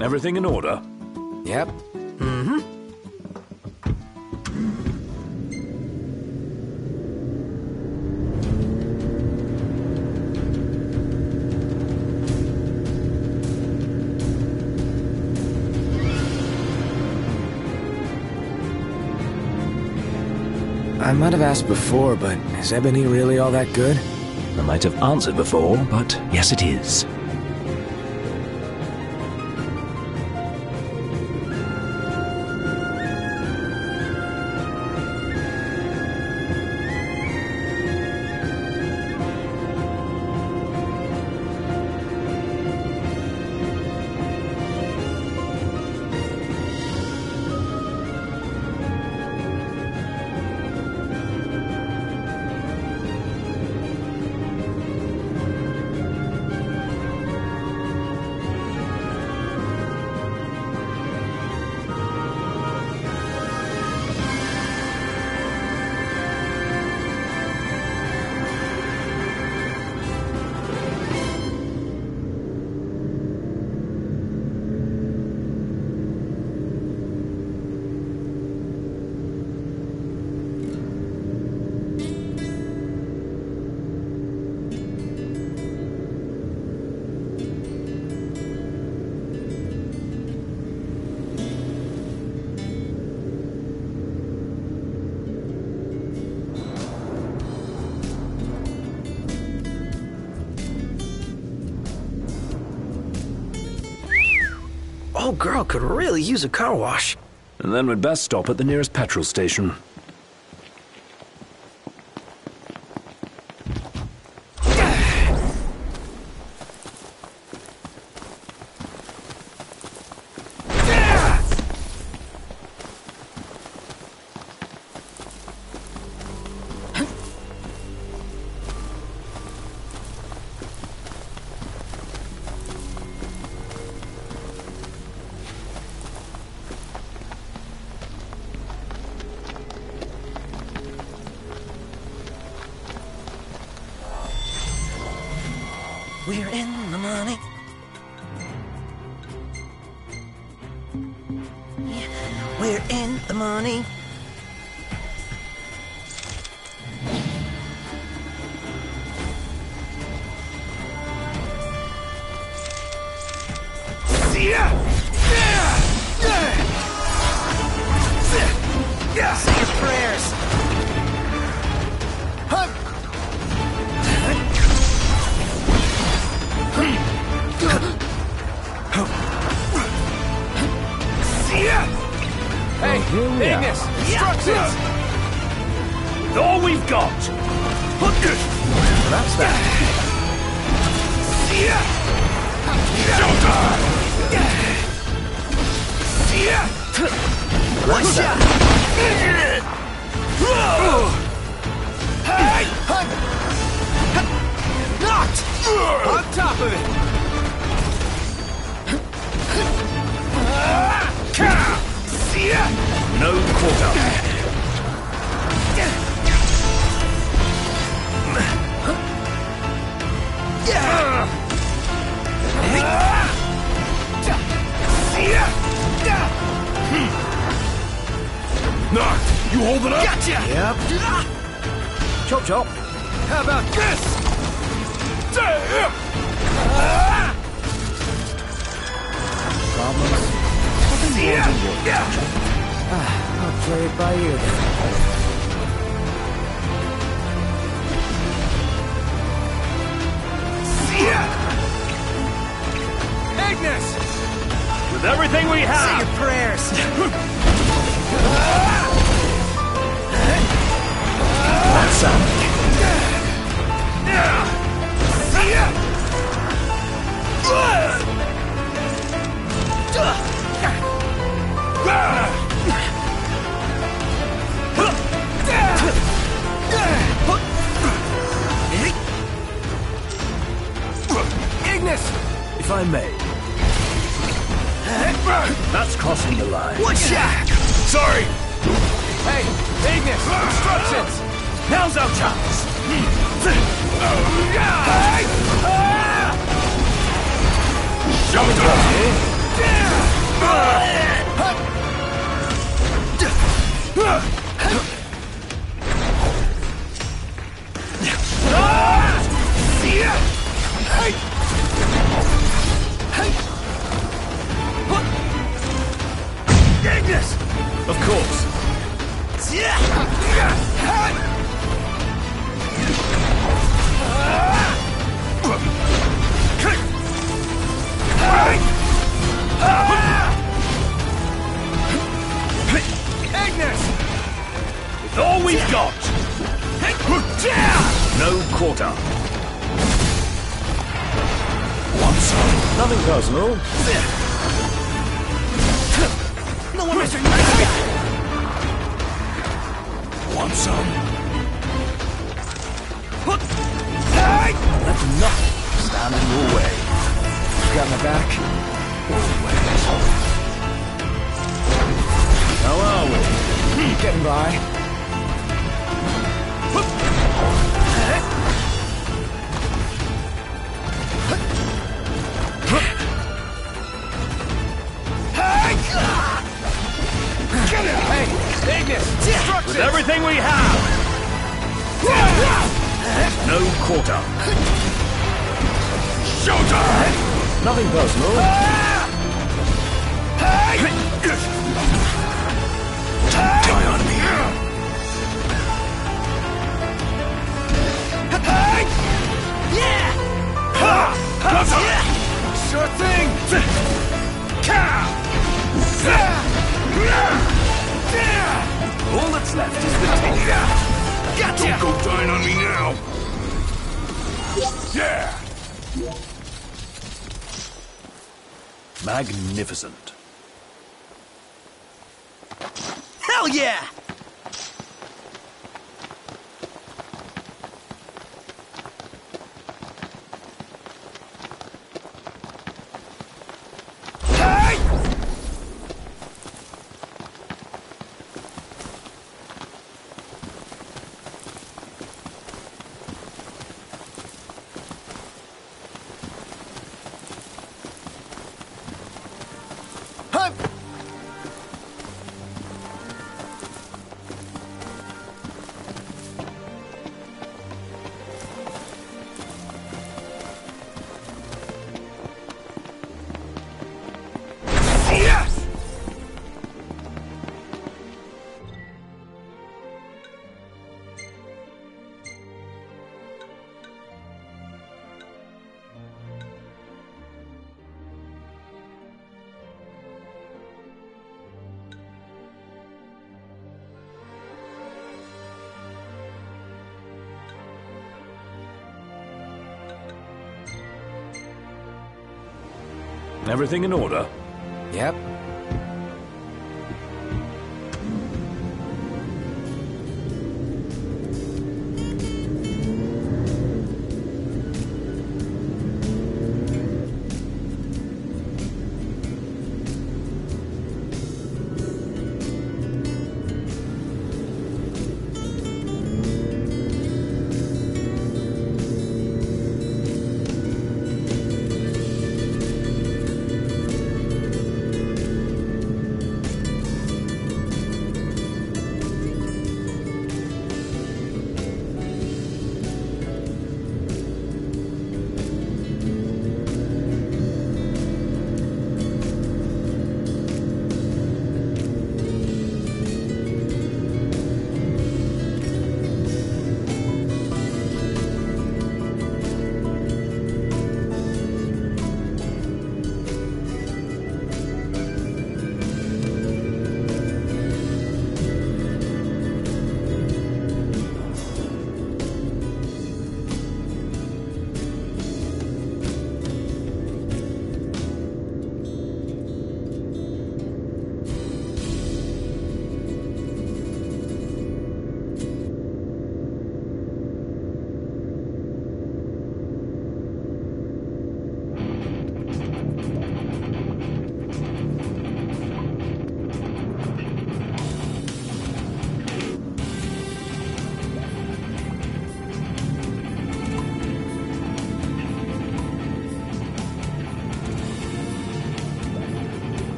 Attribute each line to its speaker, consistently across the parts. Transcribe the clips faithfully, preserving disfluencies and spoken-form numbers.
Speaker 1: Everything in order?
Speaker 2: Yep. Mm-hmm. I might have asked before, but is ebony really all that good?
Speaker 1: I might have answered before, but yes it is.
Speaker 2: Old girl could really use a car wash.
Speaker 1: And then we'd best stop at the nearest petrol station.
Speaker 2: We're in the money. Yeah, we're in the money. Say your prayers.
Speaker 3: Hey, Ignis! Instructions!
Speaker 1: All we've got!
Speaker 3: That's that.
Speaker 2: What's that?
Speaker 3: Knocked! On top of it!
Speaker 1: No quarter.
Speaker 3: Knocked! You hold it up?
Speaker 2: Gotcha!
Speaker 3: Yep.
Speaker 2: Chop chop.
Speaker 3: How about this?
Speaker 2: Problems? I'll play it by ear then.
Speaker 3: Ignis!
Speaker 1: With everything we have!
Speaker 2: Say your prayers.
Speaker 1: That sound.
Speaker 3: Ignis!
Speaker 1: If I may. That's crossing the line.
Speaker 2: What's that?
Speaker 3: Sorry! Hey, Ignis! Instructions!
Speaker 1: Now's our chance!
Speaker 3: Show me Hey! Hey! What? Ignis!
Speaker 1: Of course.
Speaker 3: Ignis!
Speaker 1: With all we've got. No quarter. Want some? Nothing personal.
Speaker 3: No one, Mister Nice Guy!
Speaker 1: Want some?
Speaker 3: Let nothing stand in your way. Got my back? Always.
Speaker 1: How are we?
Speaker 3: Getting by. Hey, Ignis! Destruction!
Speaker 1: With everything we have! No quarter. Showtime! Nothing personal. Die on me.
Speaker 3: Sure thing!
Speaker 1: All that's left is the takeout.
Speaker 3: Gotcha!
Speaker 4: Don't go dying on me now! Yeah!
Speaker 1: Magnificent.
Speaker 3: Hell yeah!
Speaker 1: Everything in order?
Speaker 2: Yep.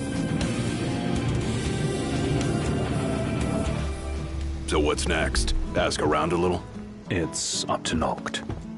Speaker 4: So what's next? Ask around a little?
Speaker 1: It's up to Noct.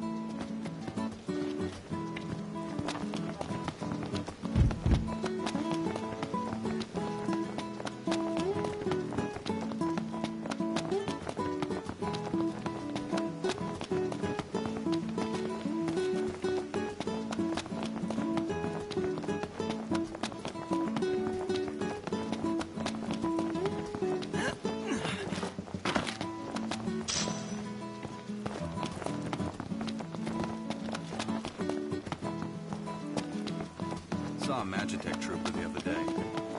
Speaker 3: Saw a Magitech trooper the other day.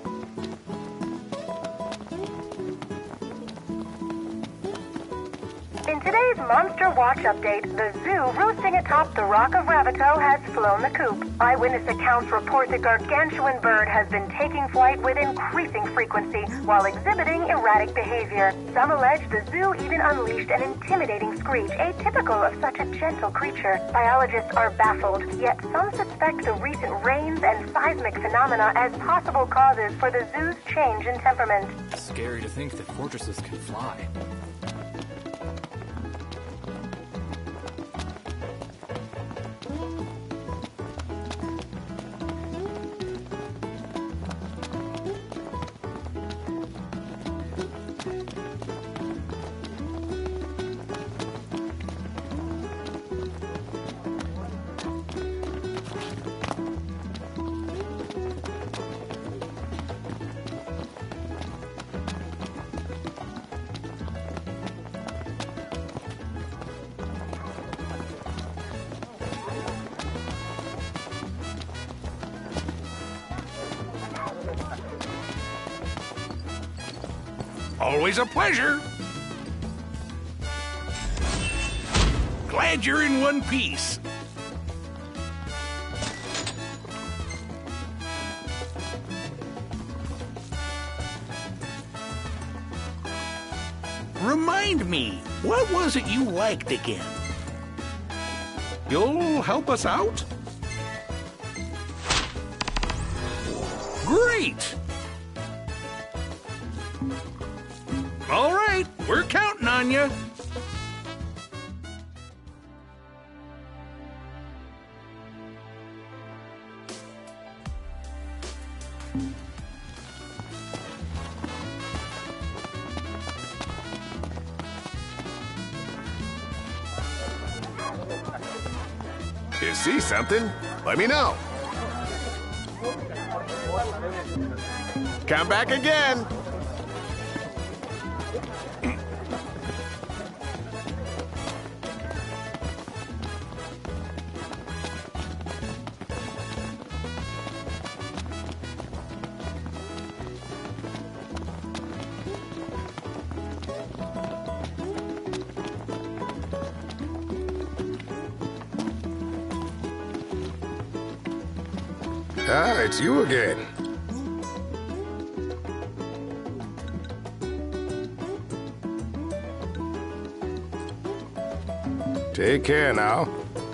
Speaker 5: In today's Monster Watch update, the zoo roosting atop the Rock of Ravito has flown the coop. Eyewitness accounts report the gargantuan bird has been taking flight with increasing frequency while exhibiting erratic behavior. Some allege the zoo even unleashed an intimidating screech, atypical of such a gentle creature. Biologists are baffled, yet some suspect the recent rains and seismic phenomena as possible causes for the zoo's change in temperament.
Speaker 6: Scary to think that fortresses can fly.
Speaker 4: Always a pleasure. Glad you're in one piece. Remind me, what was it you liked again? You'll help us out? Great! All right, we're counting on you.
Speaker 7: You see something? Let me know. Come back again. Ah, it's you again. Take care now.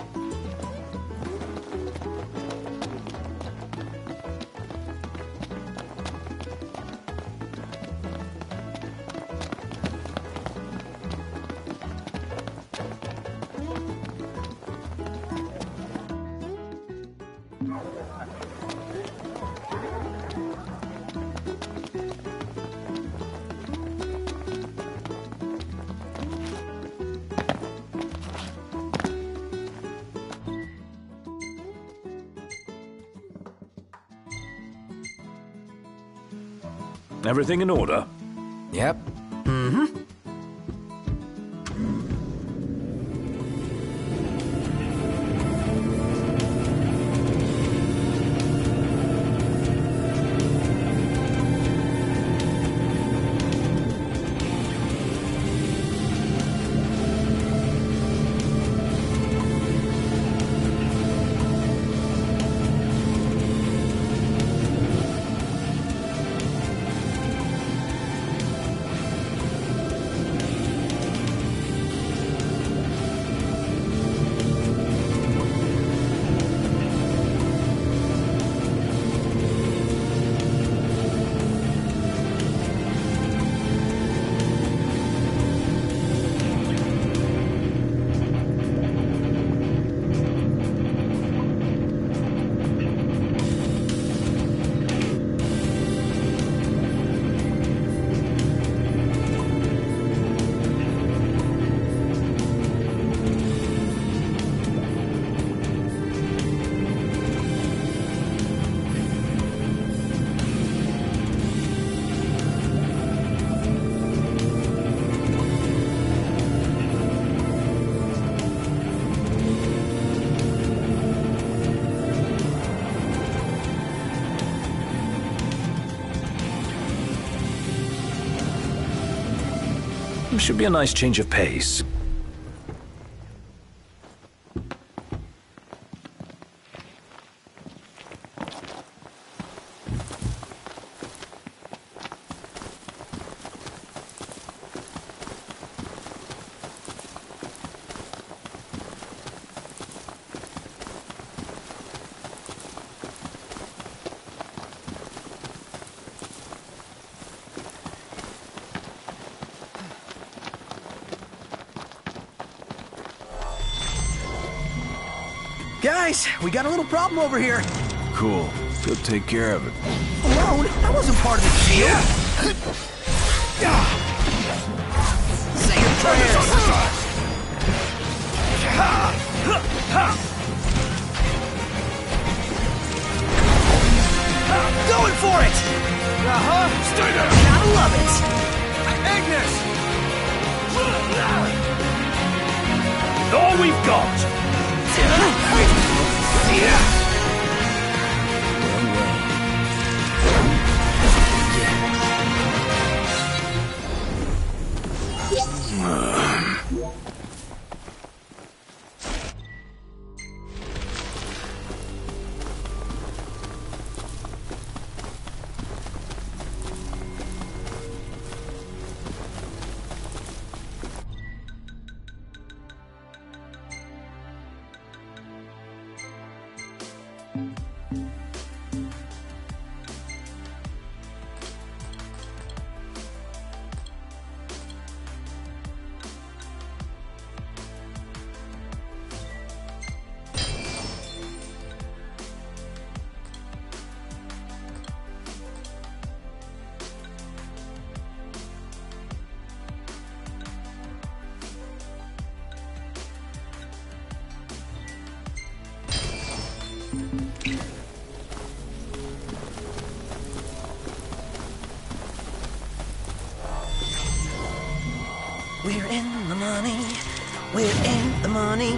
Speaker 1: Everything in order?
Speaker 2: Yep. Mm-hmm.
Speaker 1: Should be a nice change of pace.
Speaker 3: Guys, we got a little problem over here.
Speaker 7: Cool. Go take care of it.
Speaker 3: Alone? That wasn't part of the deal. Say your prayers. Going for it! Uh-huh.
Speaker 7: Stay there!
Speaker 3: Gotta love it.
Speaker 4: It's all we've got.
Speaker 3: We're in the money. We're in the money.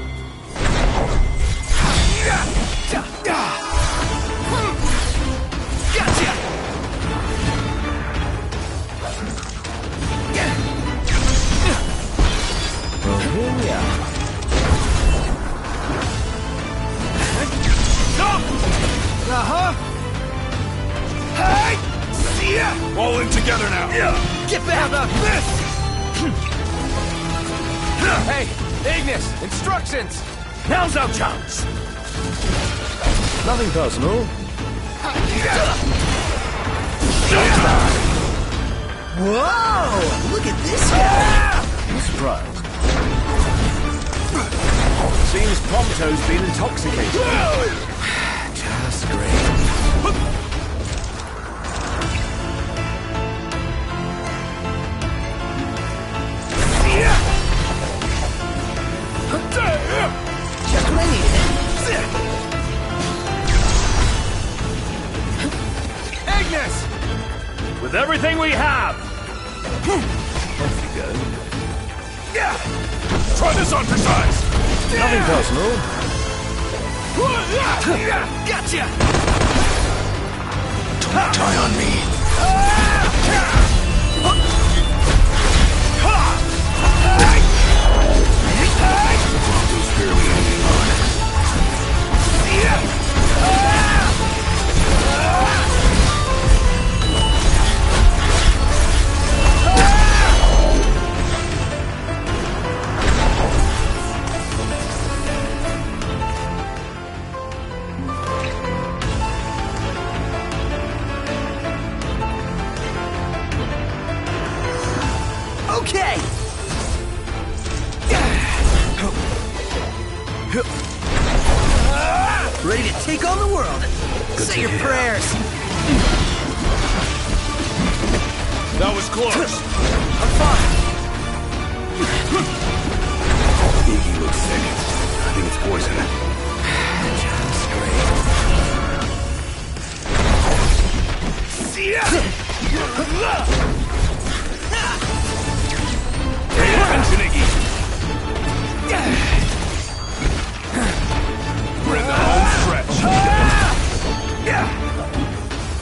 Speaker 3: Gotcha!
Speaker 2: Bohemia.
Speaker 3: Uh-huh. Hey! See ya!
Speaker 7: All in together now.
Speaker 3: Yeah. Get back up! This!
Speaker 6: Hey, Ignis, instructions!
Speaker 4: Now's our chance.
Speaker 2: Nothing personal.
Speaker 3: Whoa! Look at this guy!
Speaker 2: I'm surprised. Seems Prompto's been intoxicated.
Speaker 3: Just great. Just what I needed.
Speaker 4: Ignis! With everything we have.
Speaker 2: Off you go.
Speaker 7: Yeah! Try this on for size!
Speaker 2: Nothing personal.
Speaker 3: Gotcha!
Speaker 7: Don't die on me. Broncos barely hanging on.
Speaker 3: Okay! Ready to take on the world. Say your prayers.
Speaker 7: That was close.
Speaker 3: I'm fine.
Speaker 7: Iggy looks sick. I think it's poison.
Speaker 3: Just great. See ya!
Speaker 7: Pay attention, Iggy. We're in the home stretch.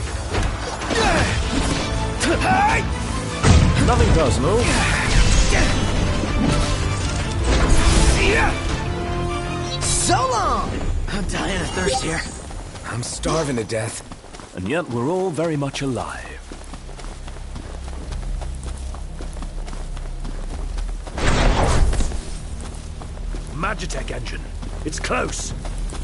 Speaker 2: Nothing personal.
Speaker 3: thirst here.
Speaker 2: I'm starving to death.
Speaker 1: And yet we're all very much alive.
Speaker 4: Magitech engine. It's close.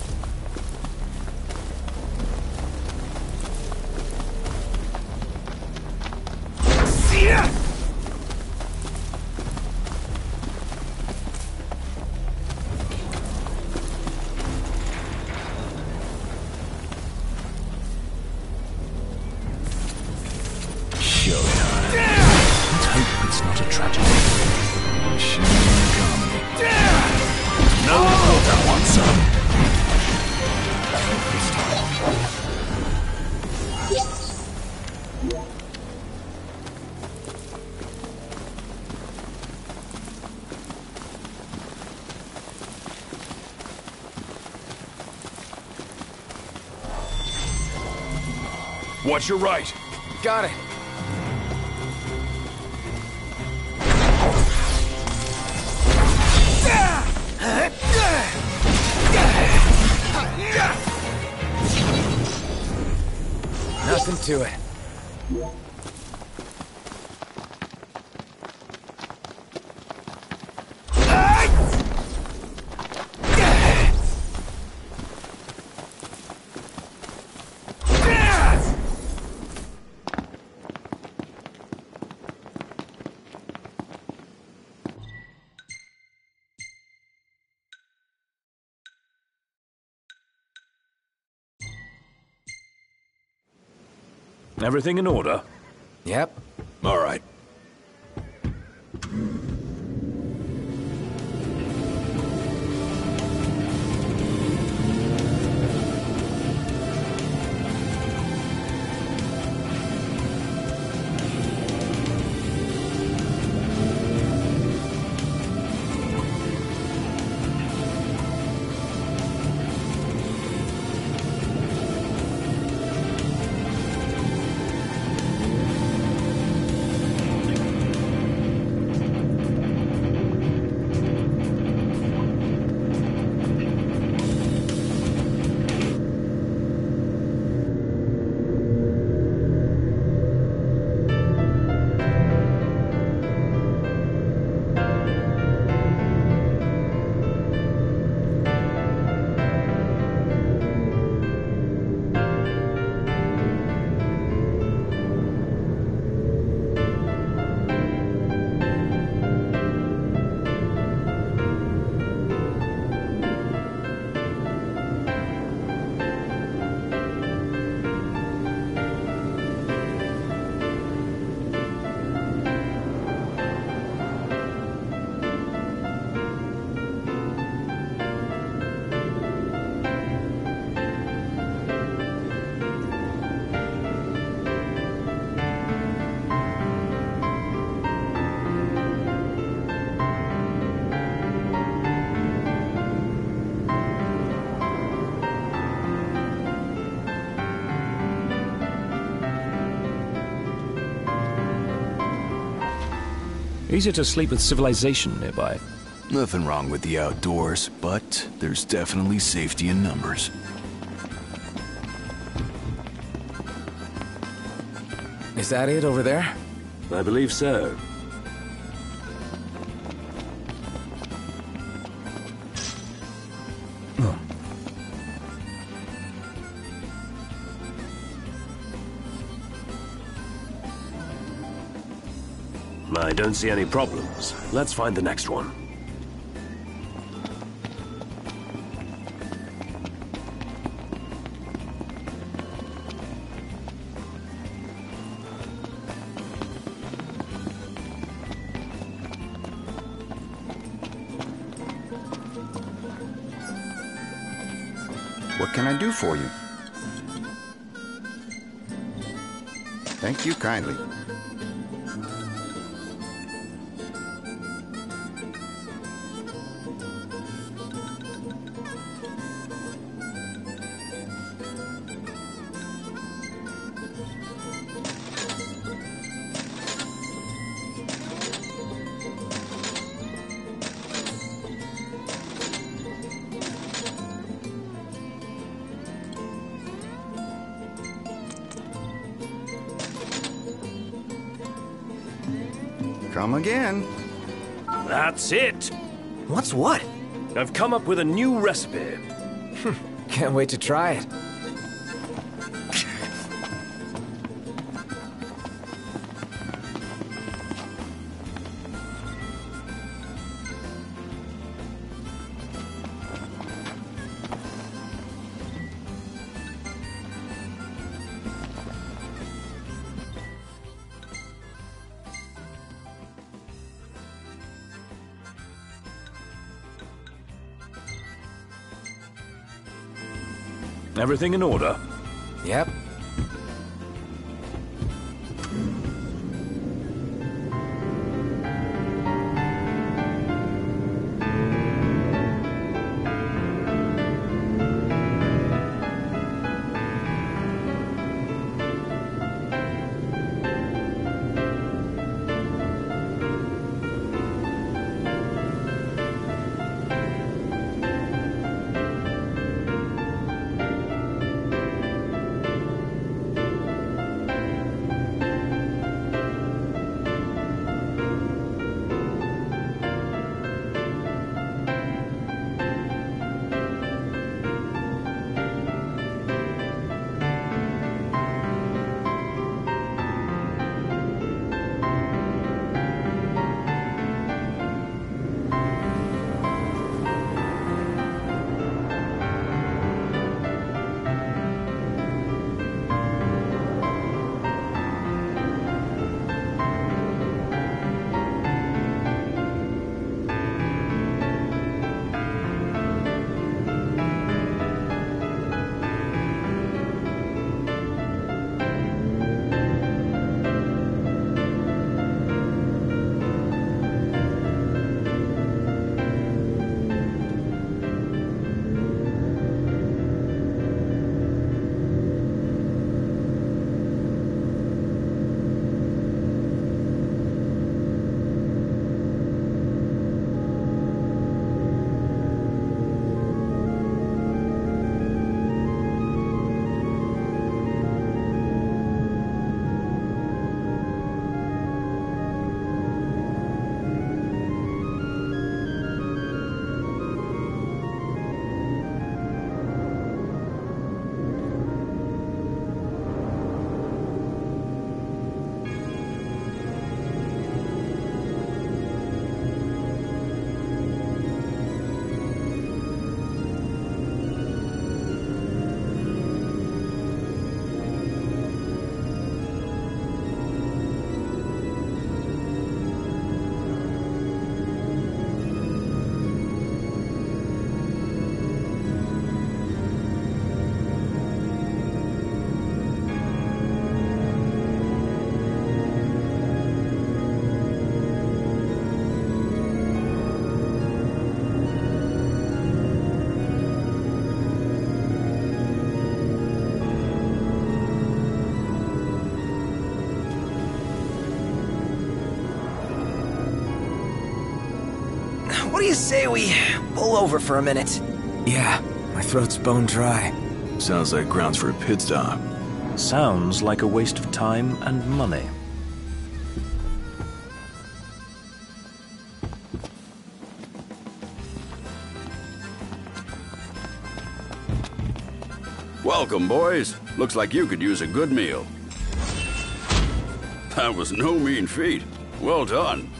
Speaker 7: Watch your right.
Speaker 2: Got it. Nothing to it.
Speaker 1: Everything in order?
Speaker 2: Yep.
Speaker 7: All right.
Speaker 1: Easier to sleep with civilization nearby.
Speaker 3: Nothing wrong with the outdoors, but there's definitely safety in numbers.
Speaker 2: Is that it over there?
Speaker 1: I believe so. I don't see any problems. Let's find the next one.
Speaker 8: What can I do for you? Thank you kindly. Come again.
Speaker 1: That's it!
Speaker 6: What's what?
Speaker 1: I've come up with a new recipe.
Speaker 2: Can't wait to try it.
Speaker 1: Everything in order?
Speaker 2: Yep.
Speaker 6: What do you say we pull over for a minute?
Speaker 2: Yeah, my throat's bone dry.
Speaker 3: Sounds like grounds for a pit stop.
Speaker 1: Sounds like a waste of time and money.
Speaker 7: Welcome, boys. Looks like you could use a good meal. That was no mean feat. Well done.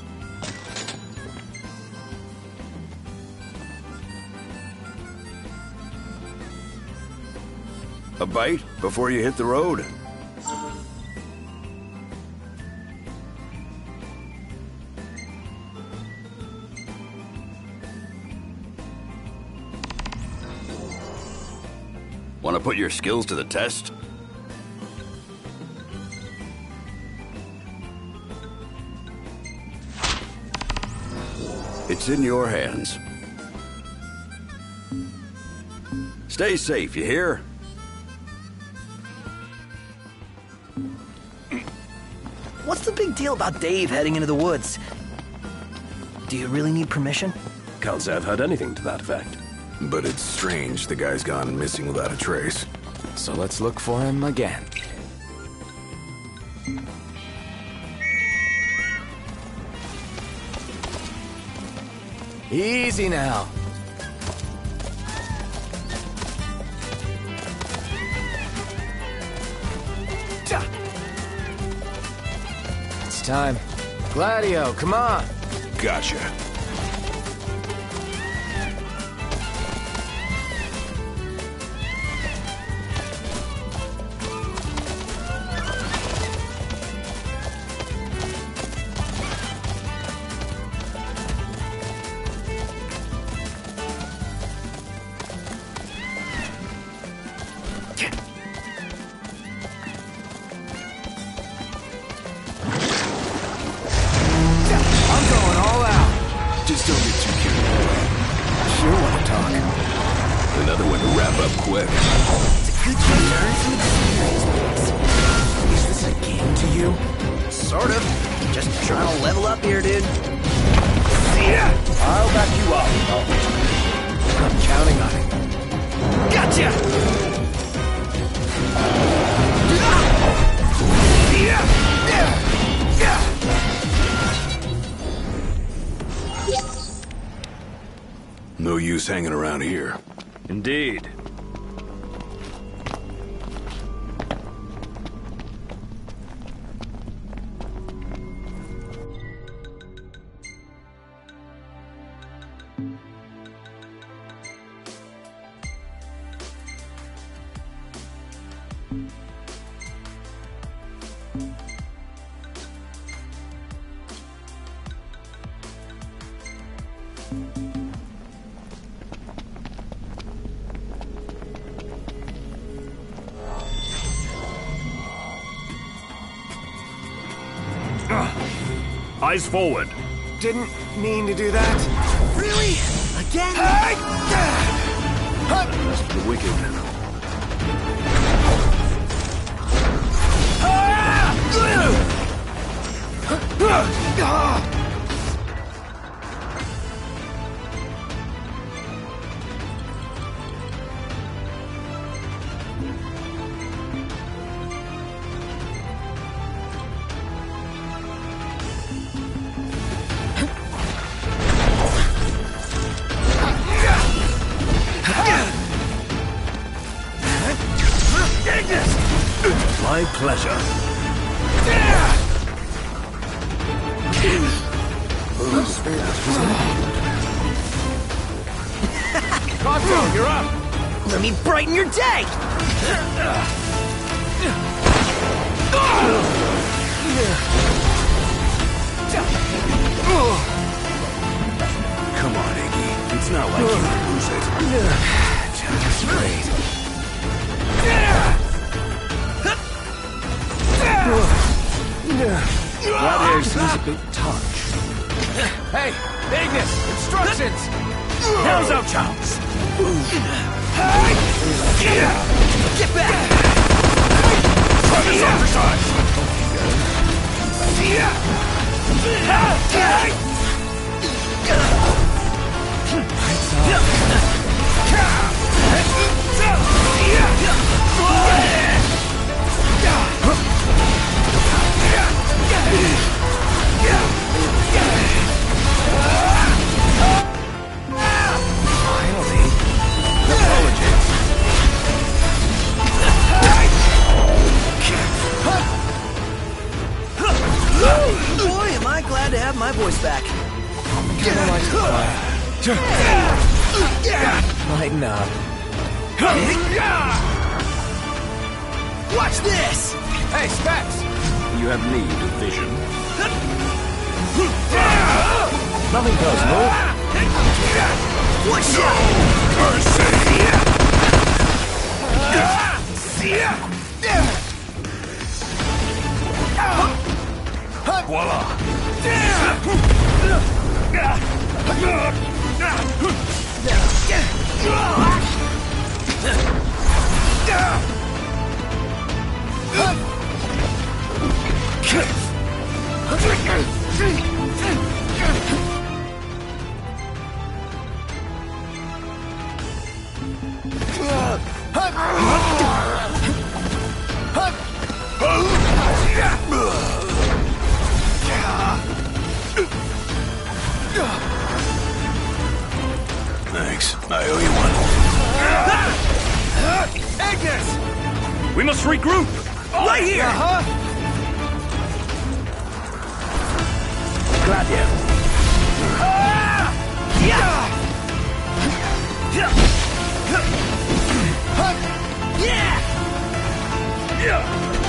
Speaker 7: A bite before you hit the road. Want to put your skills to the test? It's in your hands. Stay safe, you hear?
Speaker 6: What's the big deal about Dave heading into the woods? Do you really need permission?
Speaker 1: Can't say I've heard anything to that effect.
Speaker 3: But it's strange the guy's gone missing without a trace.
Speaker 2: So let's look for him again. Easy now. It's time. Gladio, come on.
Speaker 7: Gotcha. Just don't get too carried away.
Speaker 2: Sure want to talk.
Speaker 7: Another one to wrap up quick.
Speaker 6: It's a good chance to earn some experience.
Speaker 2: Is this a game to you?
Speaker 6: Sort of. Just trying to level up here, dude.
Speaker 3: I'll back you up.
Speaker 2: I'm counting on it.
Speaker 6: Gotcha!
Speaker 7: No use hanging around here.
Speaker 4: Indeed. Eyes forward.
Speaker 2: Didn't mean to do that.
Speaker 6: Really? Again?
Speaker 7: Rest for the wicked.
Speaker 1: My pleasure.
Speaker 2: Conto, you're up.
Speaker 6: Let me brighten your day!
Speaker 7: Come on, Iggy. It's not like you can lose it.
Speaker 2: Just great.
Speaker 1: That air seems a bit touch.
Speaker 2: Hey, Ignis, instructions.
Speaker 1: Now's our chance.
Speaker 6: Get back!
Speaker 7: Try this exercise.
Speaker 2: Finally. Apologies.
Speaker 6: Boy, am I glad to have my voice back.
Speaker 2: Kinda like to play. Lighten up.
Speaker 6: Watch this!
Speaker 2: Hey, Specs!
Speaker 1: You have need of vision.
Speaker 2: Nothing personal.
Speaker 6: One shot!
Speaker 7: Voila.
Speaker 4: Thanks. I owe you one.
Speaker 3: Agnes!
Speaker 4: We must regroup!
Speaker 3: Right here! Uh-huh!
Speaker 2: Got you.
Speaker 3: Ah! Yeah! Yeah! Yeah!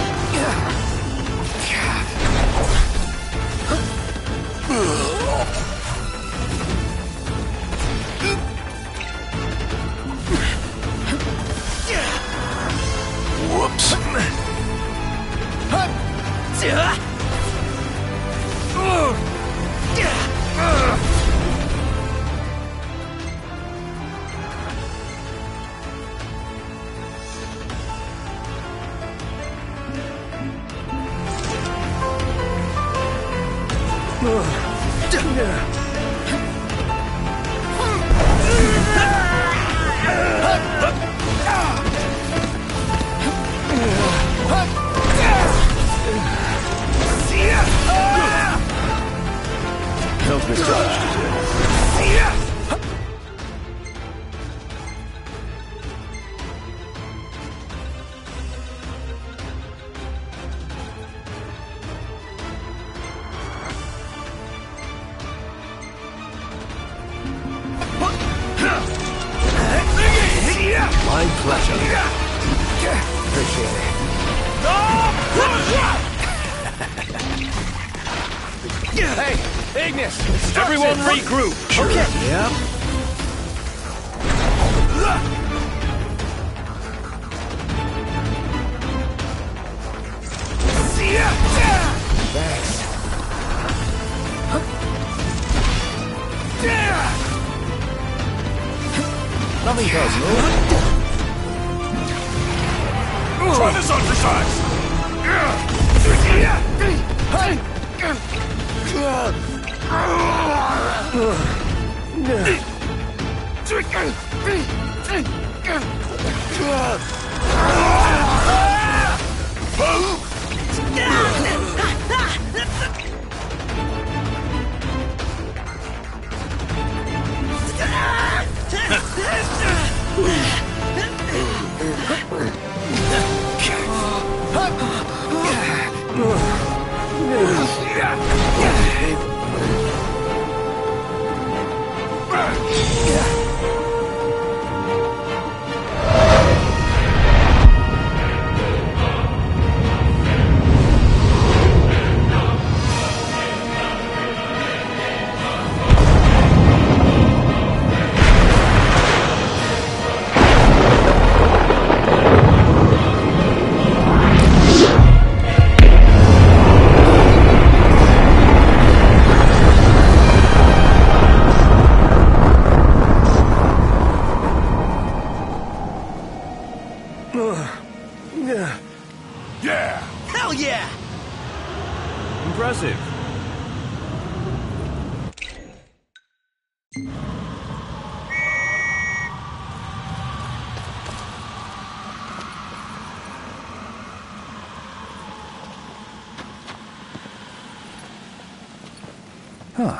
Speaker 4: Whoops.
Speaker 2: Don't misjudge. My pleasure. Appreciate it.
Speaker 3: Hey, Ignis!
Speaker 4: Everyone regroup!
Speaker 3: Okay.
Speaker 2: Yep. Thanks. Nothing personal.
Speaker 4: Try this on for size! Yeah!
Speaker 6: Hell yeah!
Speaker 4: Impressive.
Speaker 2: Huh.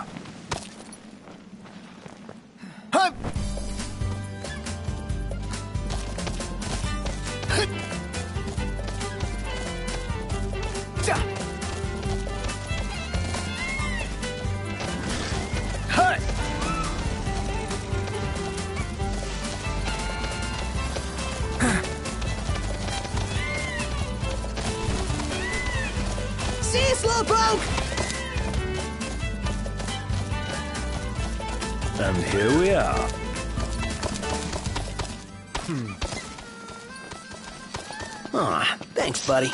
Speaker 6: See you, Slowpoke!
Speaker 2: And here we are.
Speaker 6: Hmm. Aw, thanks, buddy.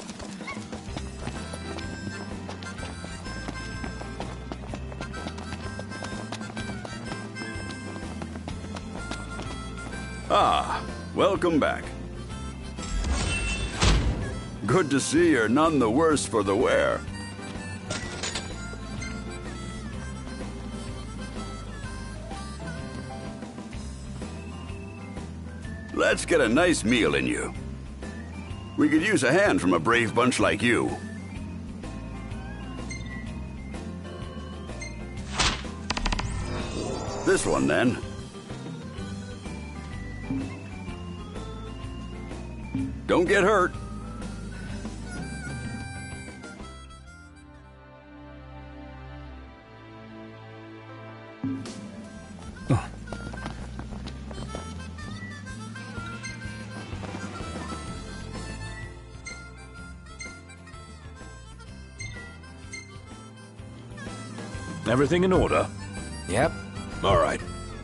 Speaker 9: Ah, welcome back. Good to see you're none the worse for the wear. Let's get a nice meal in you. We could use a hand from a brave bunch like you. This one, then. Don't get hurt.
Speaker 1: Everything in order?
Speaker 2: Yep.
Speaker 1: All right.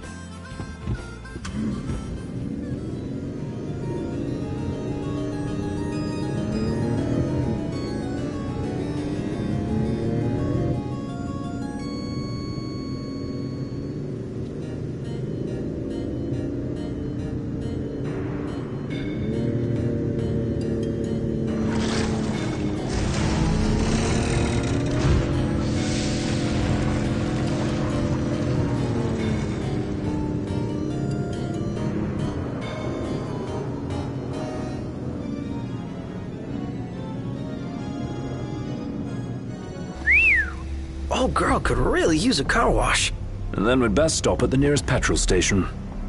Speaker 6: Old girl could really use a car wash.
Speaker 1: And then we'd best stop at the nearest petrol station.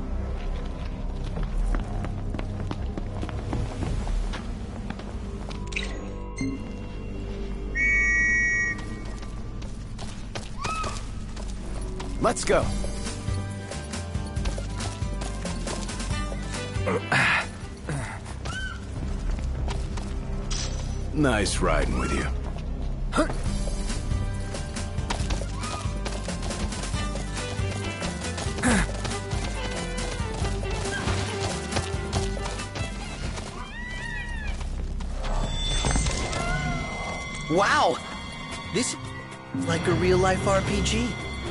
Speaker 2: Let's go.
Speaker 3: Nice riding with you.
Speaker 6: Wow! This is like a real-life R P G.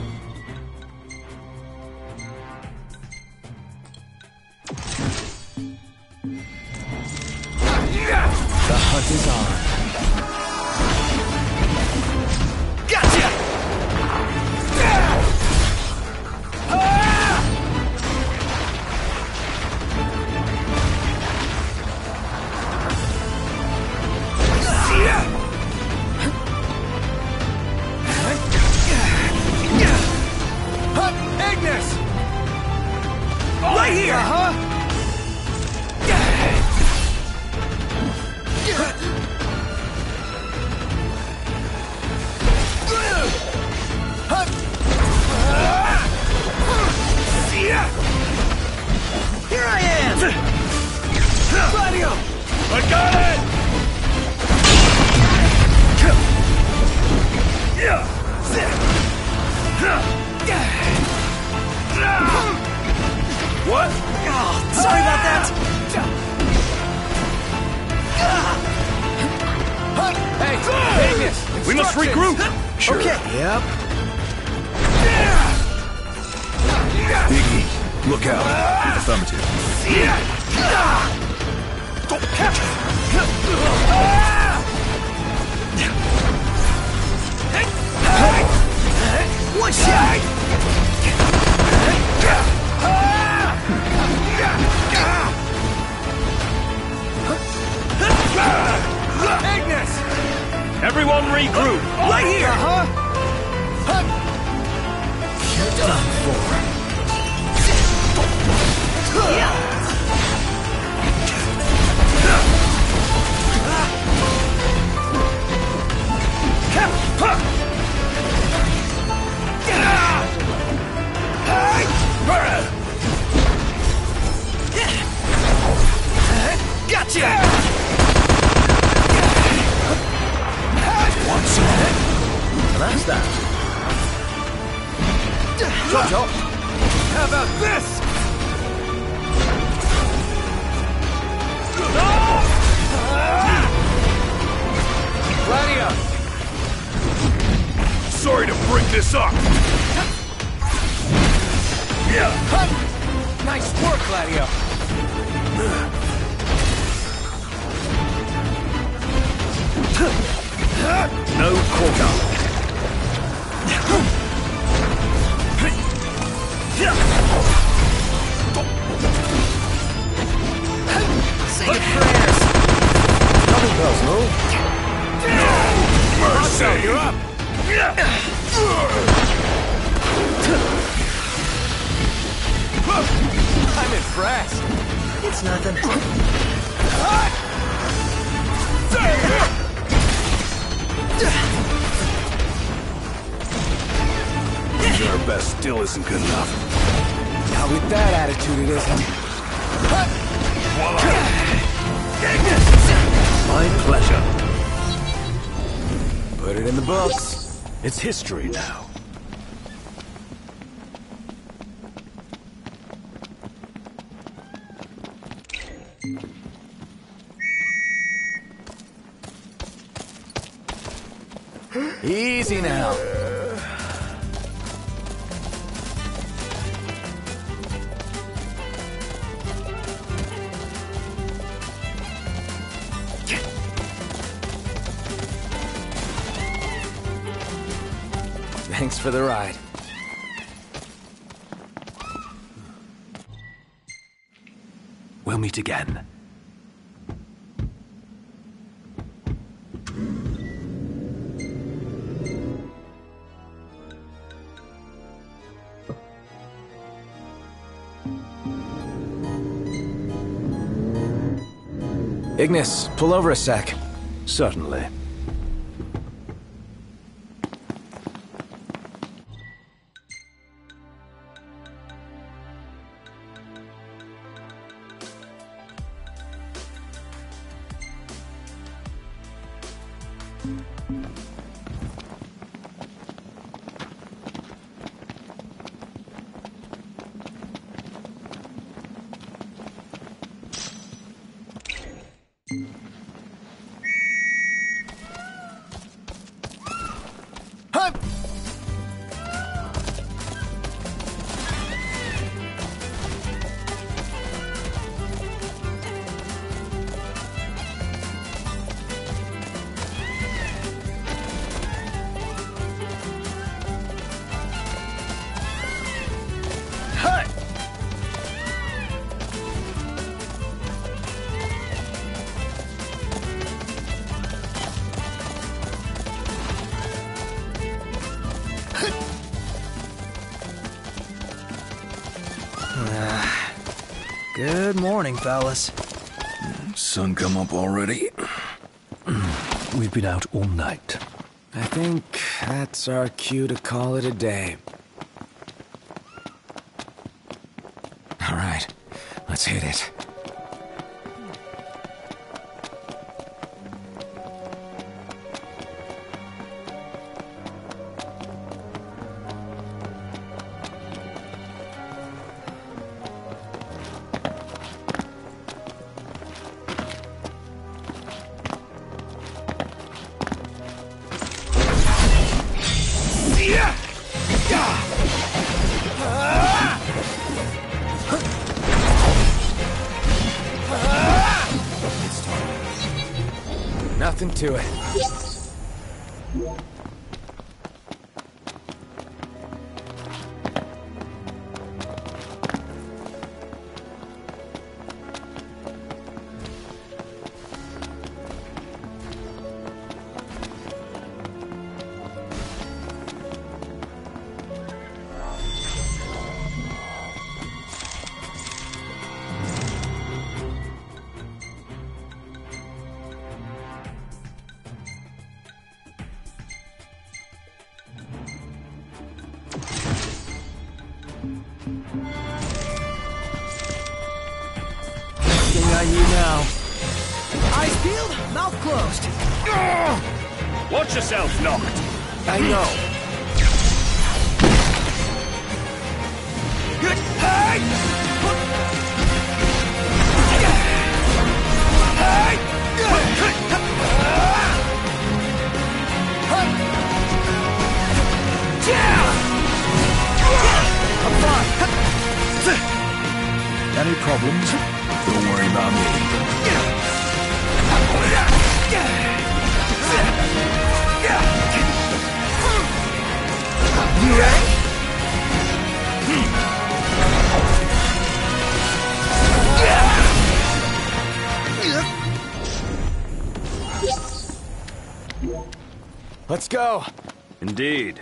Speaker 2: The hunt is on.
Speaker 6: Gotcha!
Speaker 2: Ignis!
Speaker 6: Right here!
Speaker 2: Uh-huh.
Speaker 6: Here I am!
Speaker 2: Gladio!
Speaker 4: I got it!
Speaker 6: What? Oh, sorry about that!
Speaker 2: Hey, Ignis!
Speaker 4: We must regroup!
Speaker 1: Sure.
Speaker 6: Okay.
Speaker 2: Yep.
Speaker 3: Biggie, look out. Affirmative.
Speaker 6: One shot!
Speaker 2: Ignis!
Speaker 4: Everyone regroup!
Speaker 6: Right here!
Speaker 2: Uh-huh.
Speaker 6: You're done for. Gotcha!
Speaker 2: One second. That's that. Jojo, how about this? Gladio!
Speaker 4: Sorry to bring this up!
Speaker 2: Yeah. Nice work, Gladio.
Speaker 1: No quarter.
Speaker 6: Say your prayers.
Speaker 2: Double bells, no?
Speaker 4: Mercy!
Speaker 2: You're up. I'm impressed.
Speaker 6: It's nothing.
Speaker 3: Using our best still isn't good enough.
Speaker 2: Not with that attitude, it isn't.
Speaker 1: My pleasure.
Speaker 2: Put it in the books.
Speaker 1: It's history now.
Speaker 2: Easy now. Thanks for the ride.
Speaker 1: We'll meet again.
Speaker 2: Ignis, pull over a sec.
Speaker 1: Certainly.
Speaker 6: Good morning, fellas.
Speaker 3: Sun come up already?
Speaker 1: We've been out all night.
Speaker 2: I think that's our cue to call it a day. All right, let's hit it. Nothing to it. On you now.
Speaker 6: Eyes peeled, mouth closed.
Speaker 4: Watch yourself, Noct.
Speaker 2: I know.
Speaker 6: I'm fine.
Speaker 1: Any problems?
Speaker 3: Don't worry about me.
Speaker 6: You ready?
Speaker 2: Let's go.
Speaker 4: Indeed.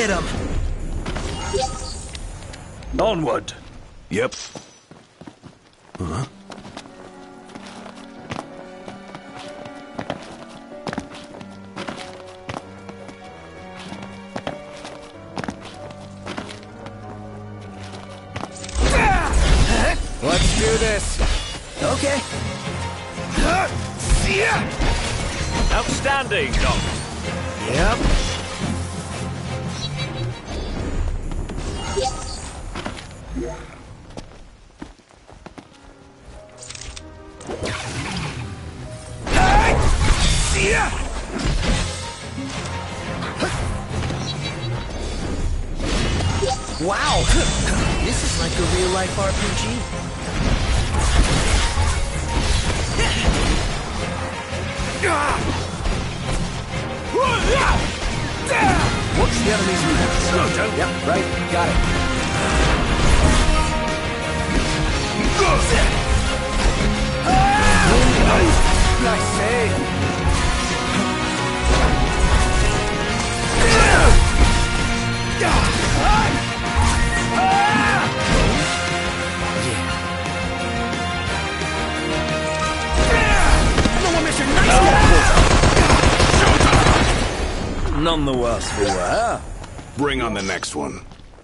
Speaker 6: hit him!
Speaker 4: Onward.
Speaker 7: Yep.
Speaker 2: Huh?
Speaker 3: Let's do this.
Speaker 6: Okay.
Speaker 4: Outstanding, Doc.
Speaker 3: Yep.
Speaker 6: Wow! This is like a real-life R P G. What's the enemy's movement?
Speaker 3: Yep, right. Got it. Nice save.
Speaker 2: None the worse for wear.
Speaker 7: Bring on the next one.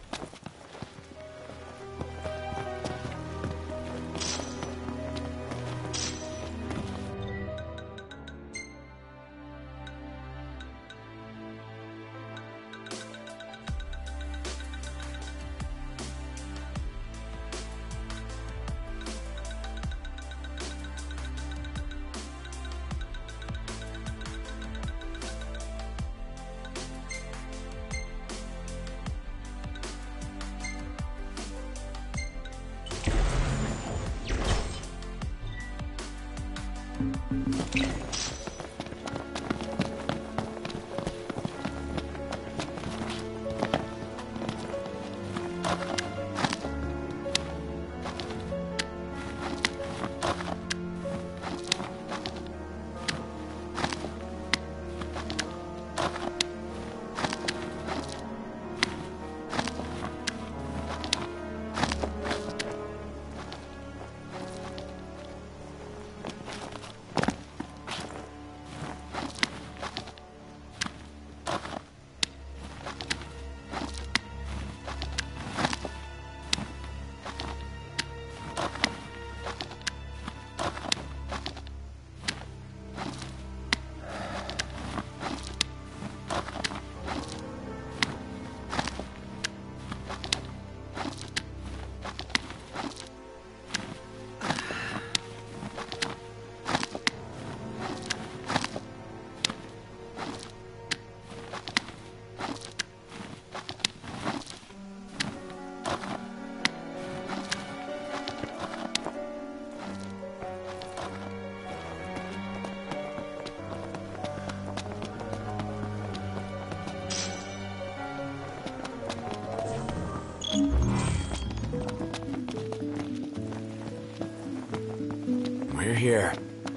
Speaker 2: We're here.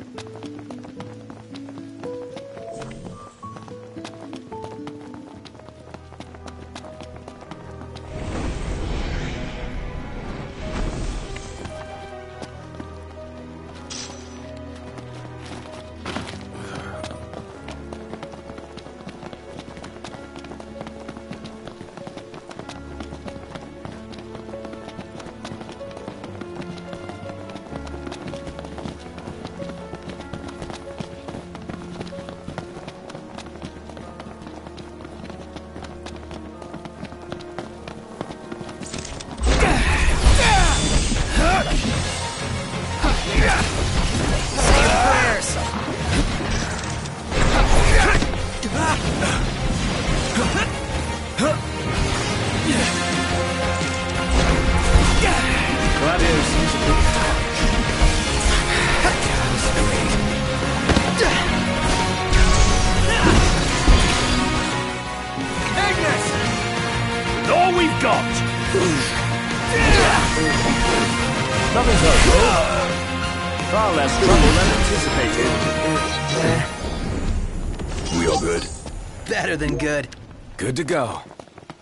Speaker 4: Nothing's hopeful. Far less trouble than anticipated.
Speaker 7: We all good?
Speaker 6: Better than good.
Speaker 2: Good to go.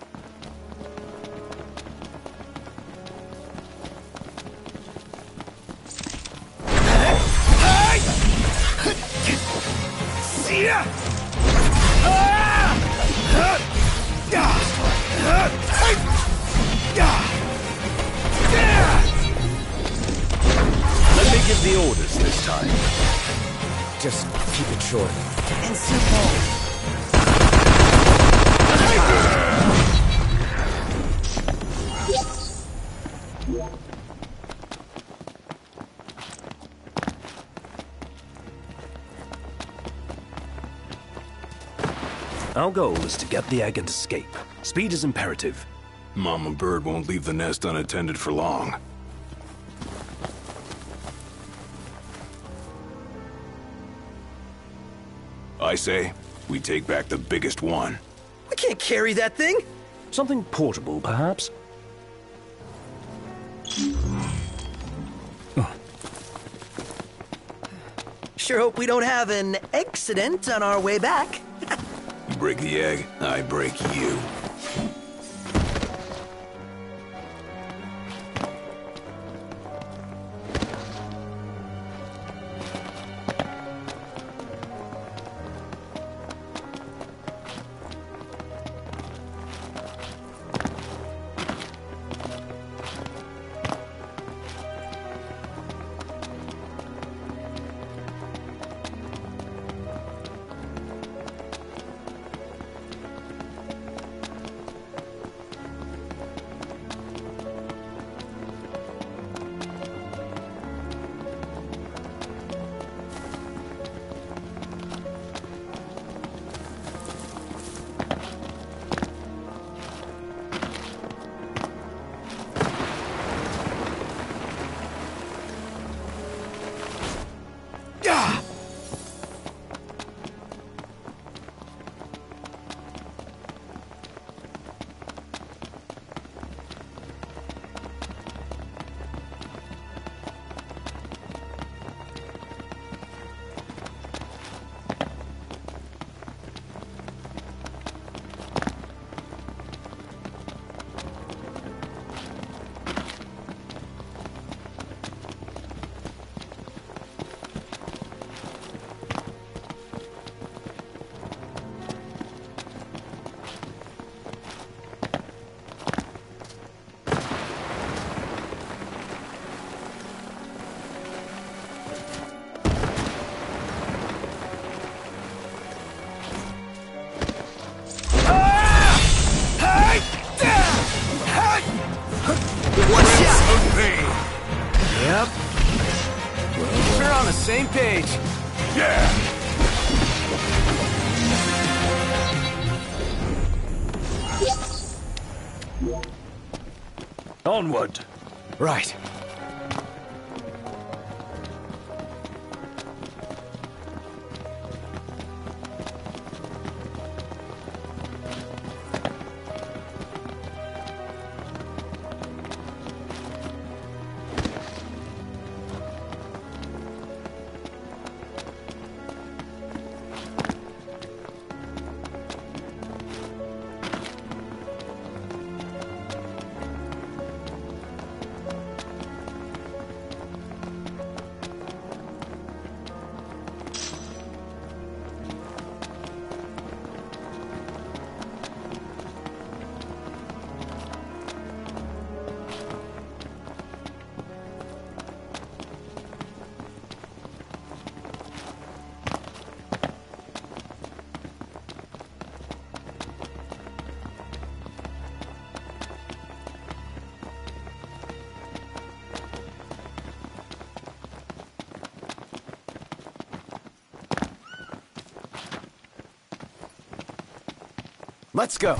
Speaker 3: Let me give the orders this time.
Speaker 2: Just keep it short.
Speaker 6: And simple.
Speaker 1: Our goal is to get the egg and escape. Speed is imperative.
Speaker 4: Mama Bird won't leave the nest unattended for long. I say, we take back the biggest one.
Speaker 6: We can't carry that thing.
Speaker 1: Something portable, perhaps?
Speaker 6: Sure hope we don't have an accident on our way back.
Speaker 4: You break the egg, I break you.
Speaker 2: Same page.
Speaker 4: Yeah!
Speaker 1: Onward!
Speaker 2: Right. Let's go.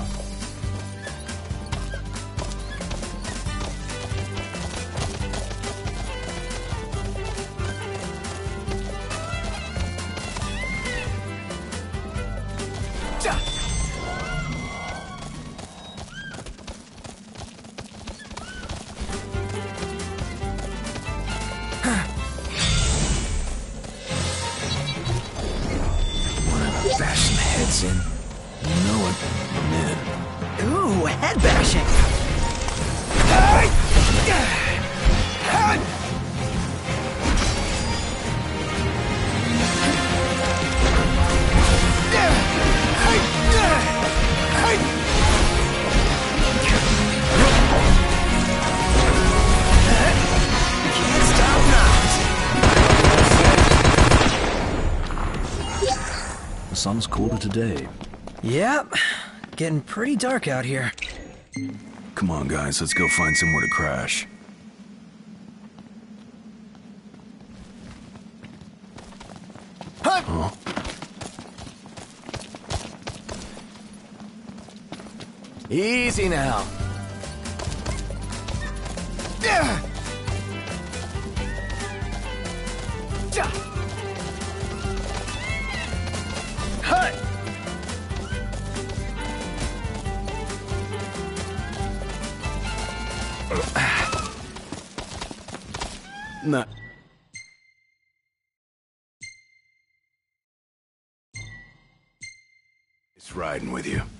Speaker 3: Bash some heads in. You know it. I'm in.
Speaker 6: Ooh, head bashing.
Speaker 1: sun's colder today.
Speaker 6: Yep. Getting pretty dark out here.
Speaker 3: Come on, guys, let's go find somewhere to crash. Huh?
Speaker 2: Easy now. Yeah. Hut.
Speaker 3: Nah. It's riding with you.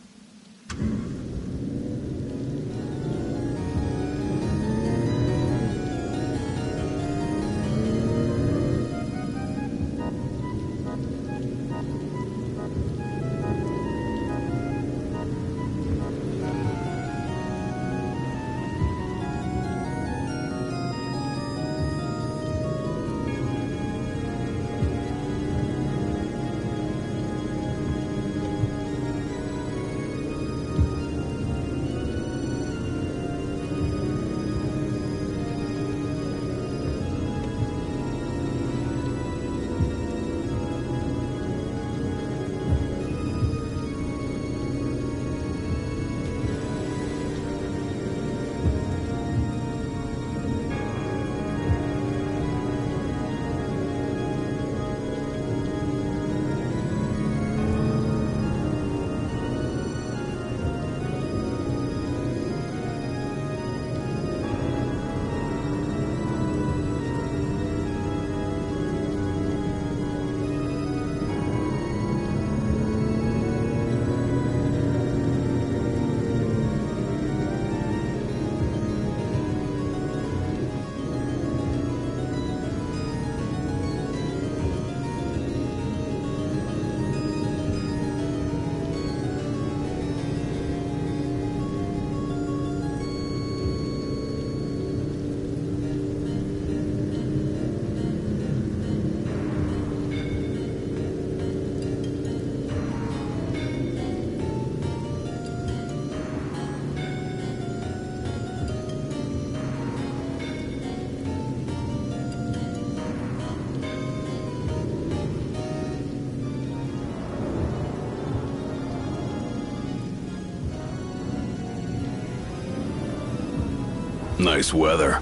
Speaker 3: Nice weather.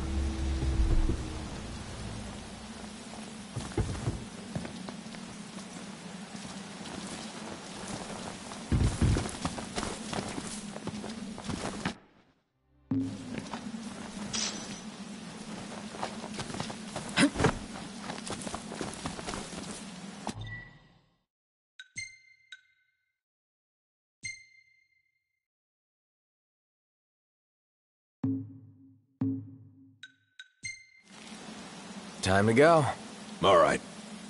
Speaker 2: Time to go.
Speaker 3: All right.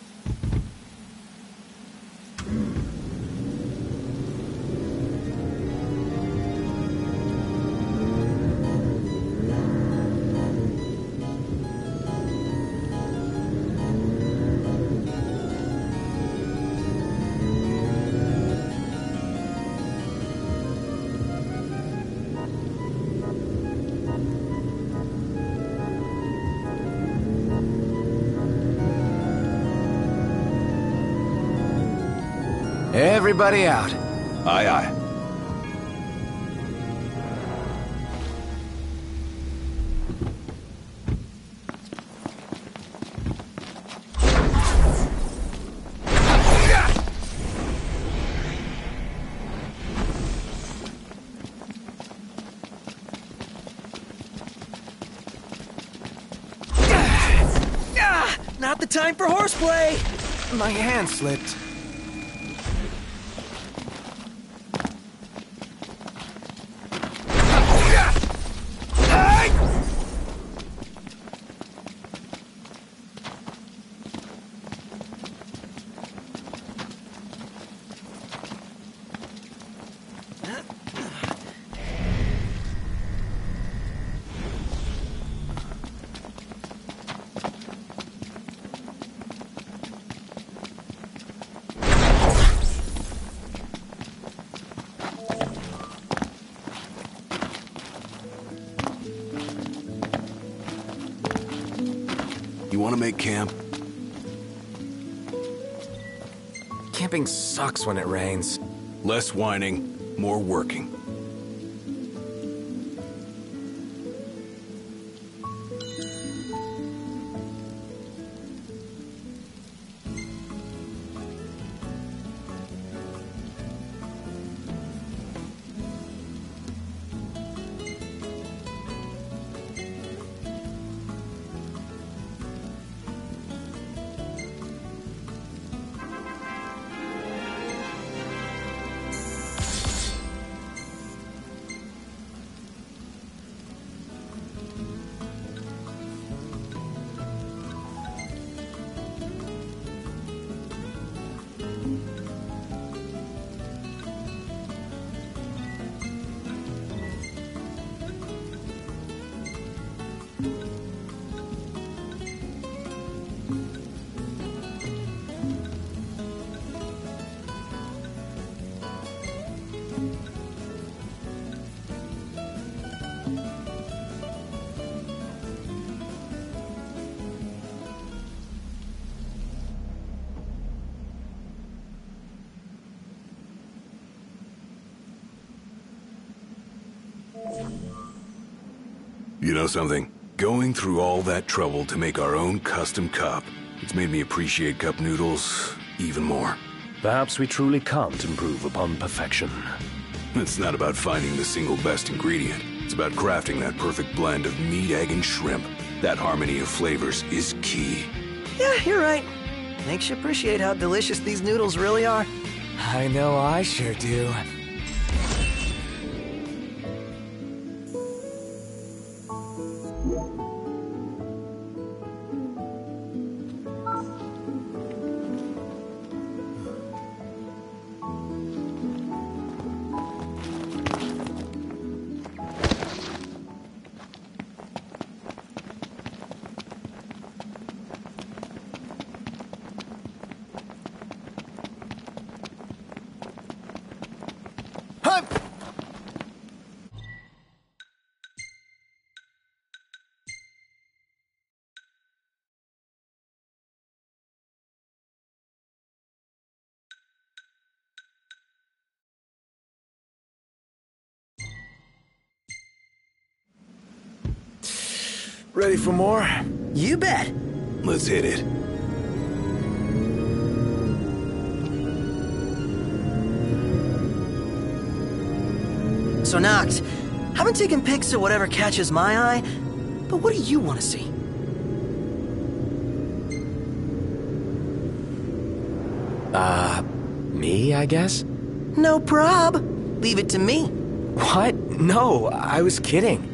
Speaker 2: Everybody out.
Speaker 3: Aye, aye.
Speaker 6: Not the time for horseplay!
Speaker 2: My hand slipped.
Speaker 7: to make camp?
Speaker 2: Camping sucks when it rains.
Speaker 7: Less whining, more working. You know something? Going through all that trouble to make our own custom cup, it's made me appreciate cup noodles even more.
Speaker 1: Perhaps we truly can't improve upon perfection.
Speaker 7: It's not about finding the single best ingredient. It's about crafting that perfect blend of meat, egg, and shrimp. That harmony of flavors is key.
Speaker 6: Yeah, you're right. Makes you appreciate how delicious these noodles really are.
Speaker 2: I know I sure do. Ready for more?
Speaker 6: You bet.
Speaker 7: Let's hit it.
Speaker 6: So, Noct, haven't taken pics of whatever catches my eye, but what do you want to see?
Speaker 2: Uh, me, I guess?
Speaker 6: No prob. Leave it to me.
Speaker 2: What? No, I was kidding.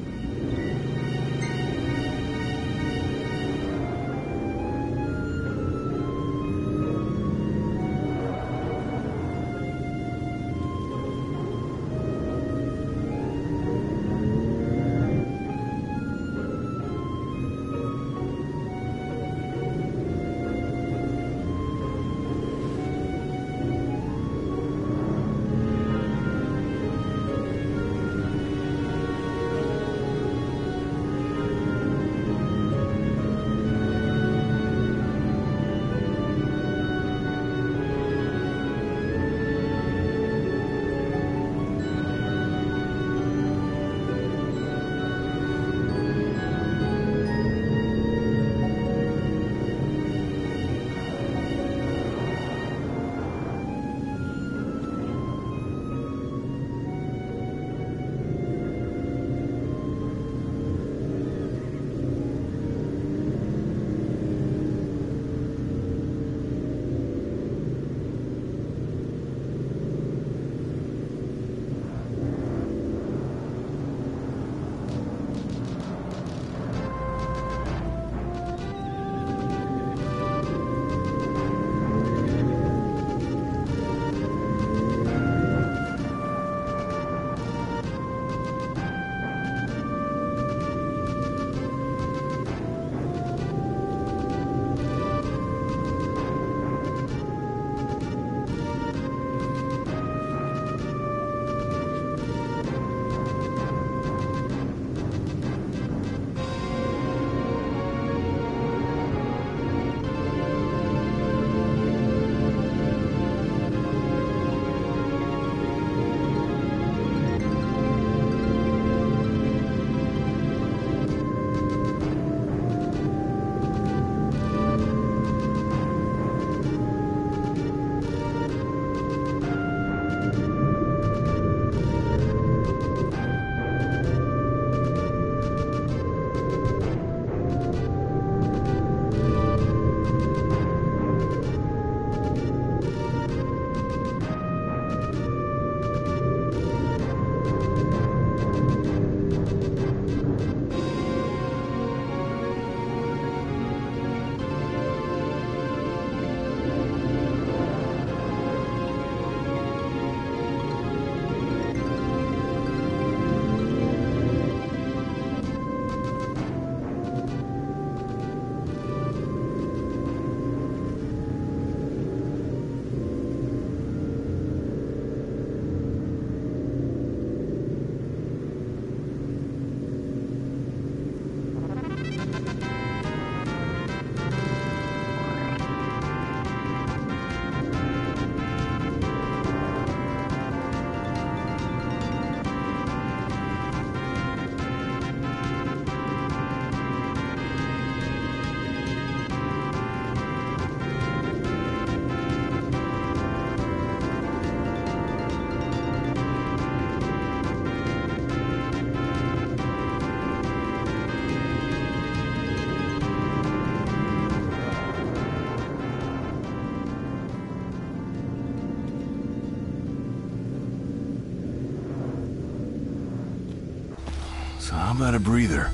Speaker 7: How about a breather?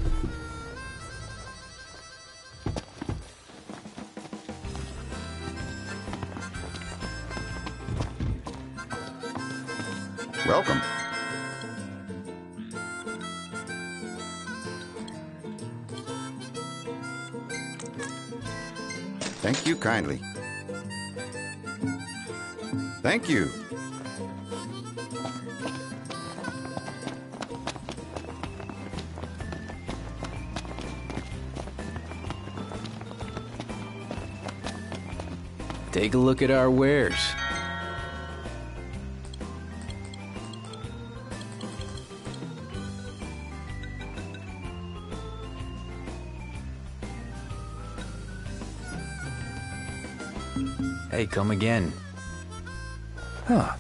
Speaker 8: Welcome. Thank you kindly. Thank you.
Speaker 3: Take a look at our wares. Hey, come again.
Speaker 2: Huh.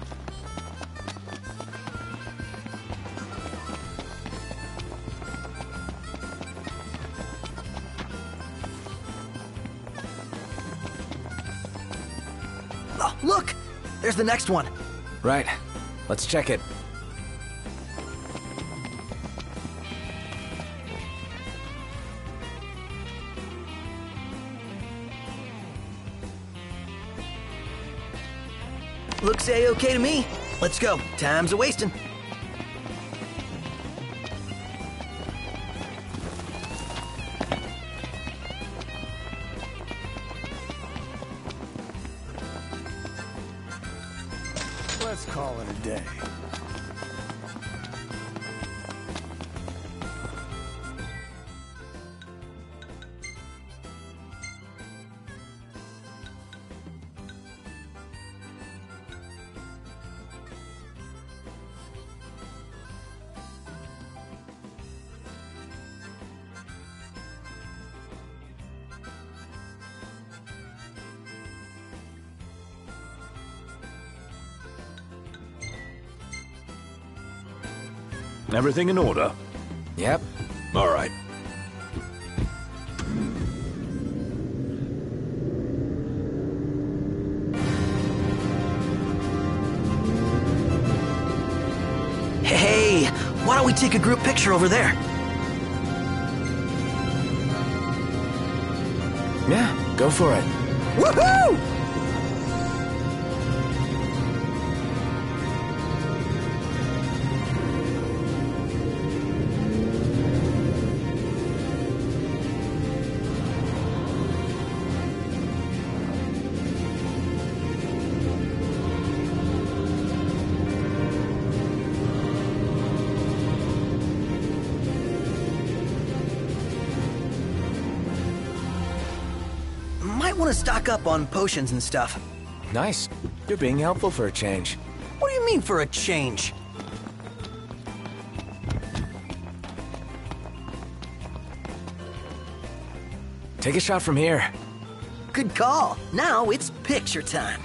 Speaker 6: Oh, look! There's the next one.
Speaker 2: Right. Let's check it.
Speaker 6: Looks A-okay to me. Let's go. Time's a-wasting.
Speaker 2: Let's call it a day.
Speaker 1: Everything in order?
Speaker 2: Yep.
Speaker 1: All right.
Speaker 6: Hey, why don't we take a group picture over there?
Speaker 2: Yeah, go for it.
Speaker 6: Woohoo! Might want to stock up on potions and stuff.
Speaker 2: Nice. You're being helpful for a change.
Speaker 6: What do you mean for a change?
Speaker 2: Take a shot from here.
Speaker 6: Good call. Now it's picture time.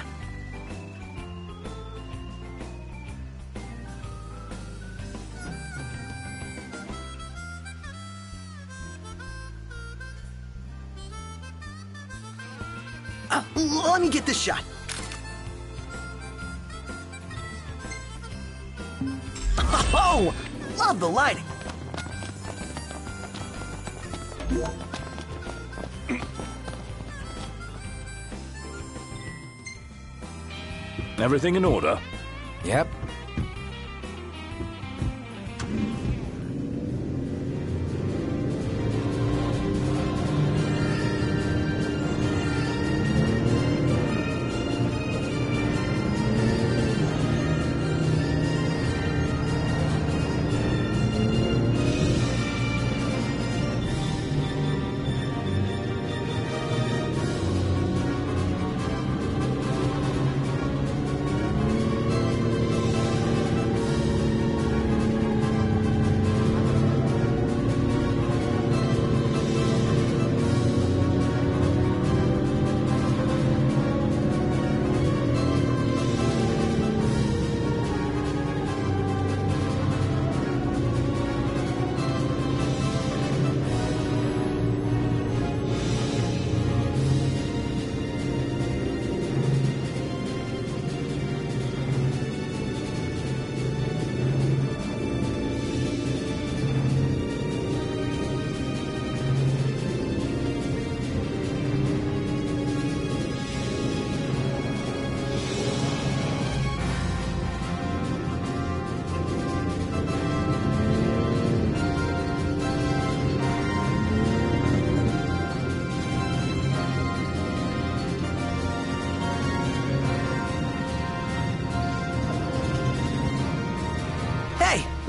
Speaker 6: Uh, let me get this shot. Oh, love the lighting.
Speaker 1: Everything in order?
Speaker 2: Yep.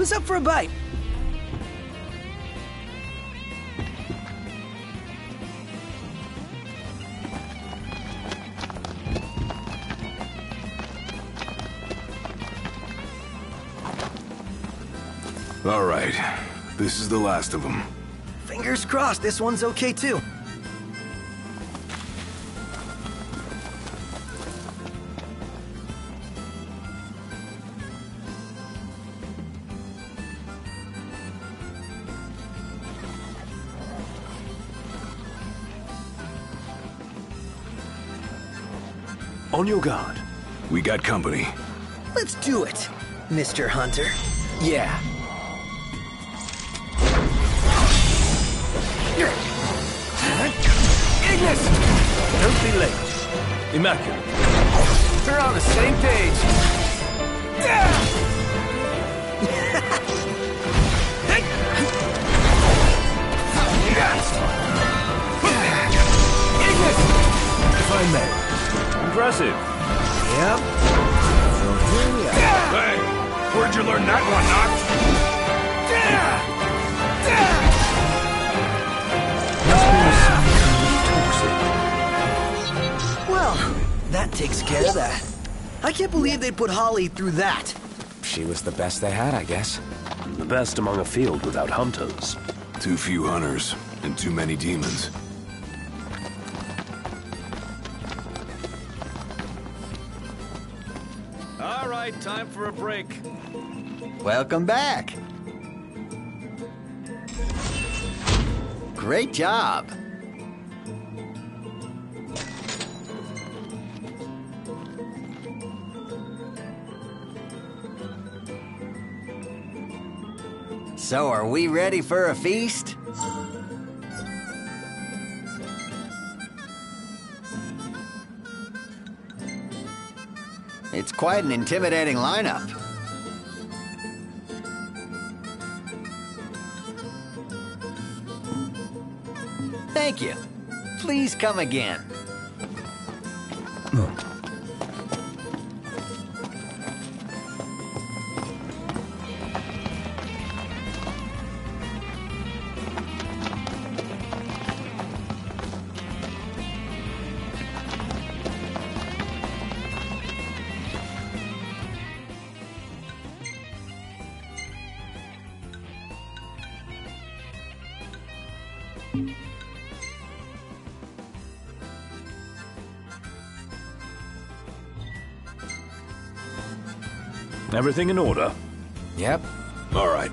Speaker 6: Who's up for a bite?
Speaker 7: All right. This is the last of them.
Speaker 6: Fingers crossed this one's okay too.
Speaker 1: On your guard.
Speaker 7: We got company.
Speaker 6: Let's do it, Mister Hunter.
Speaker 3: Yeah. Ignis!
Speaker 1: Don't be late. Immaculate.
Speaker 3: We're on the same page. Ignis!
Speaker 1: If I may. Impressive.
Speaker 3: Yep. So here we are.
Speaker 4: Hey, where'd you learn that one,
Speaker 6: Well, that takes care of that. I can't believe they put Holly through that.
Speaker 2: She was the best they had, I guess.
Speaker 1: The best among a field without hunters.
Speaker 7: Too few hunters and too many demons.
Speaker 3: All right, time for a break.
Speaker 10: Welcome back. Great job. So are we ready for a feast? It's quite an intimidating lineup. Thank you. Please come again.
Speaker 1: Everything in order?
Speaker 2: Yep.
Speaker 7: All right.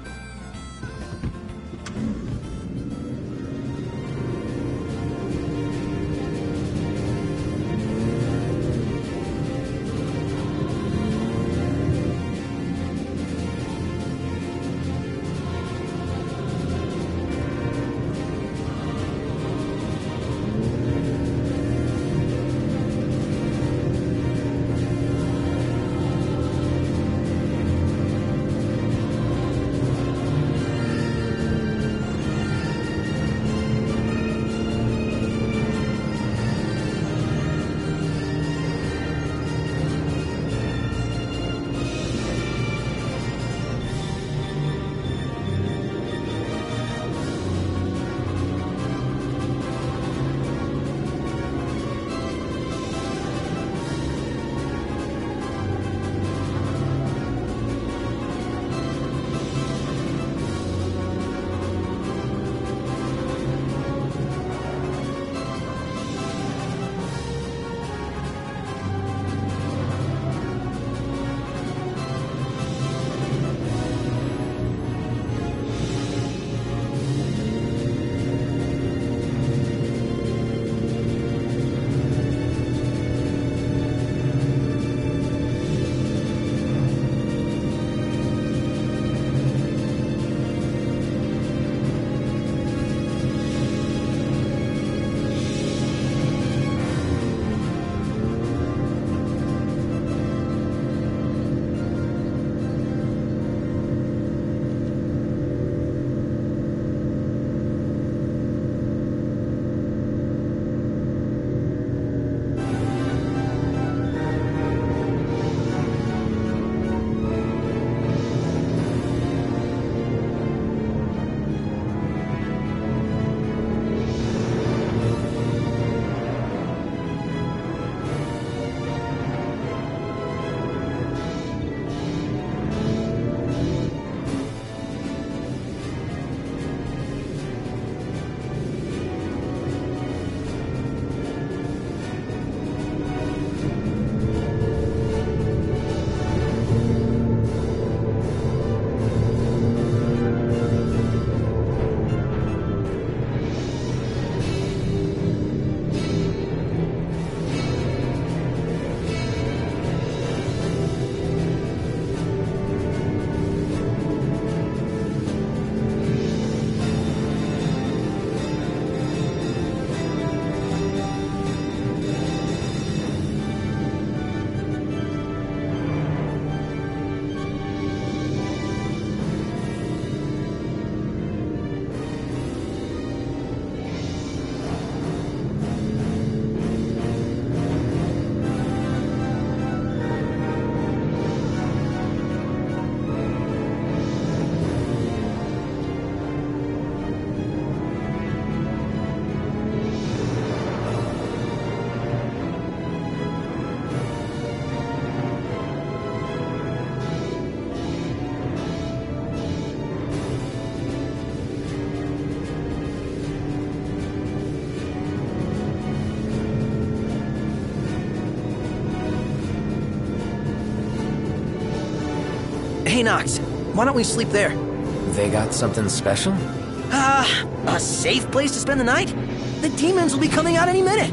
Speaker 6: Hey, Nox, why don't we sleep there?
Speaker 2: They got something special?
Speaker 6: Ah, uh, a safe place to spend the night? The demons will be coming out any minute.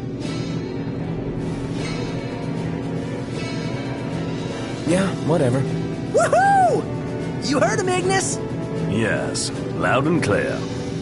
Speaker 2: Yeah, whatever.
Speaker 6: Woohoo! You heard him, Ignis?
Speaker 1: Yes, loud and clear.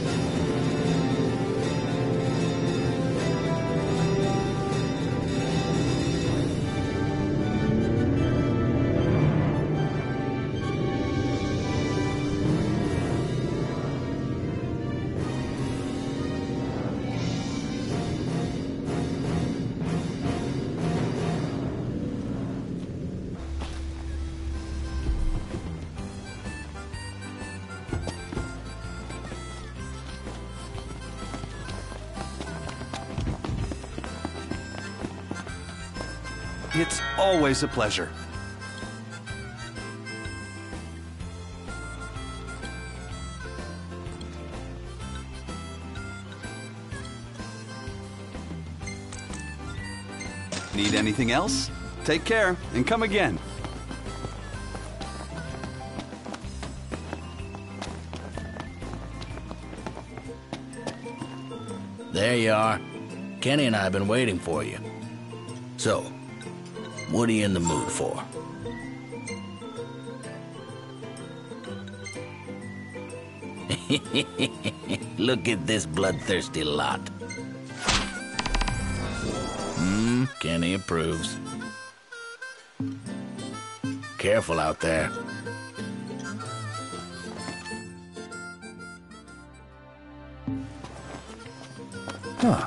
Speaker 3: It's always a pleasure. Need anything else? Take care and come again.
Speaker 11: There you are. Kenny and I have been waiting for you. So, what are you in the mood for? Look at this bloodthirsty lot. Hmm, Kenny approves. Careful out there.
Speaker 2: Huh.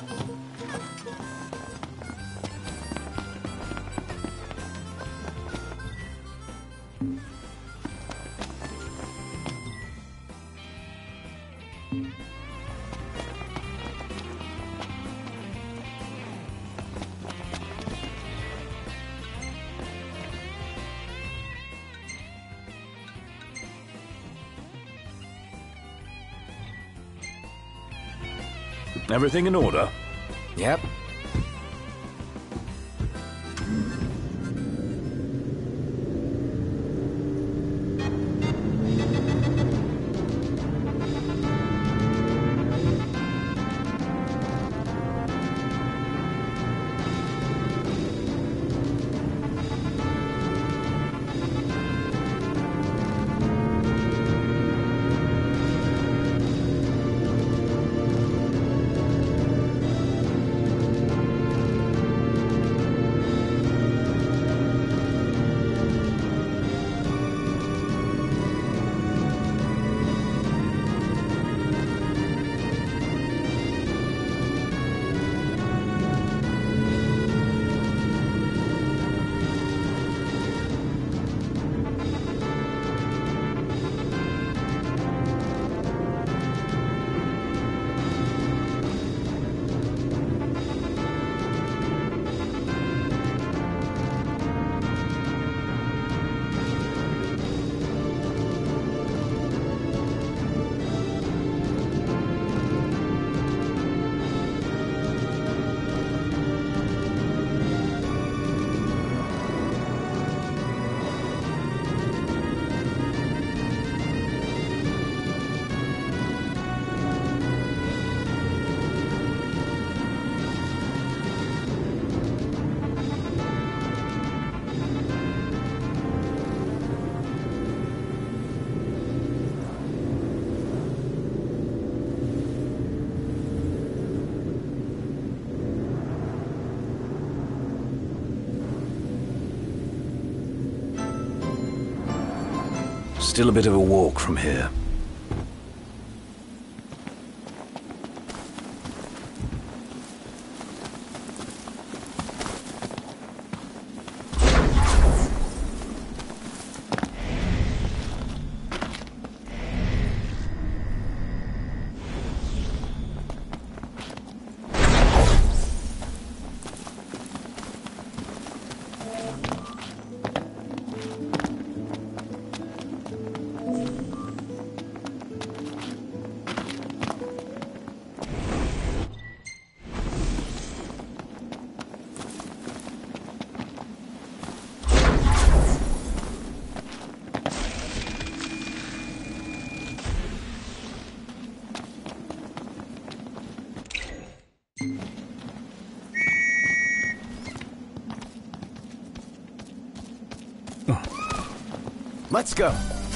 Speaker 1: Everything in order?
Speaker 2: Yep.
Speaker 1: Still a bit of a walk from here.
Speaker 2: Let's go.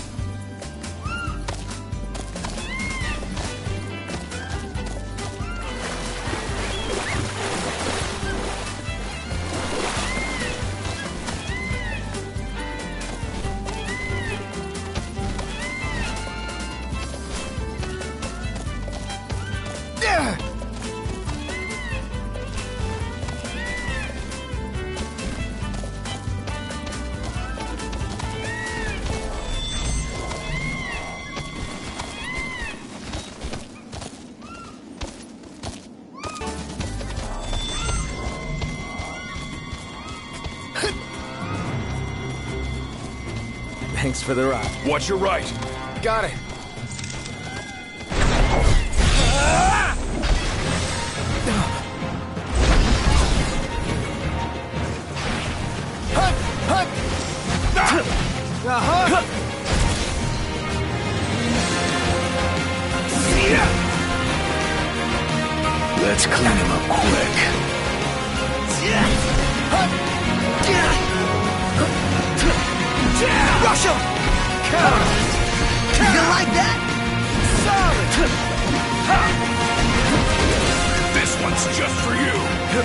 Speaker 2: Thanks for the ride.
Speaker 7: Watch your right.
Speaker 2: Got it.
Speaker 7: Let's clean him up quick.
Speaker 6: Rush him! You like that?
Speaker 7: This one's just for you.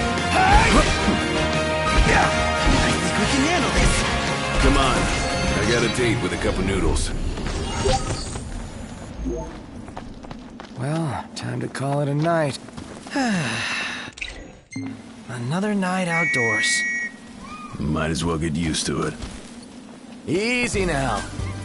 Speaker 6: I think we can handle this.
Speaker 7: Come on. I got a date with a cup of noodles.
Speaker 2: Well, time to call it a night.
Speaker 6: Another night outdoors.
Speaker 7: Might as well get used to it.
Speaker 2: Easy now.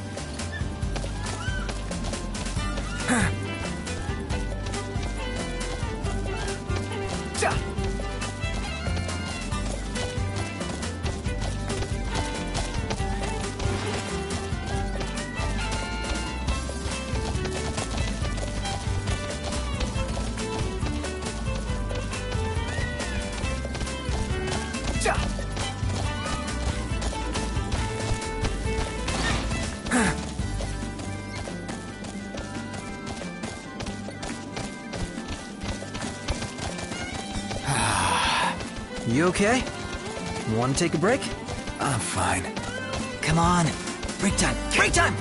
Speaker 6: You okay? Want to take a break?
Speaker 2: I'm fine.
Speaker 6: Come on. Break time. Break time!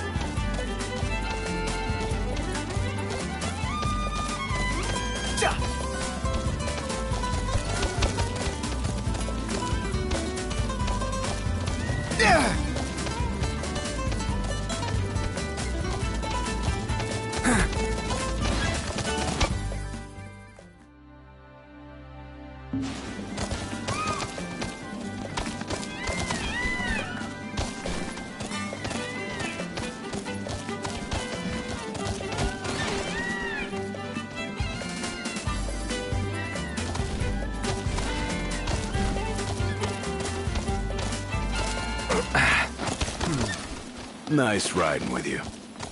Speaker 7: Nice riding with you.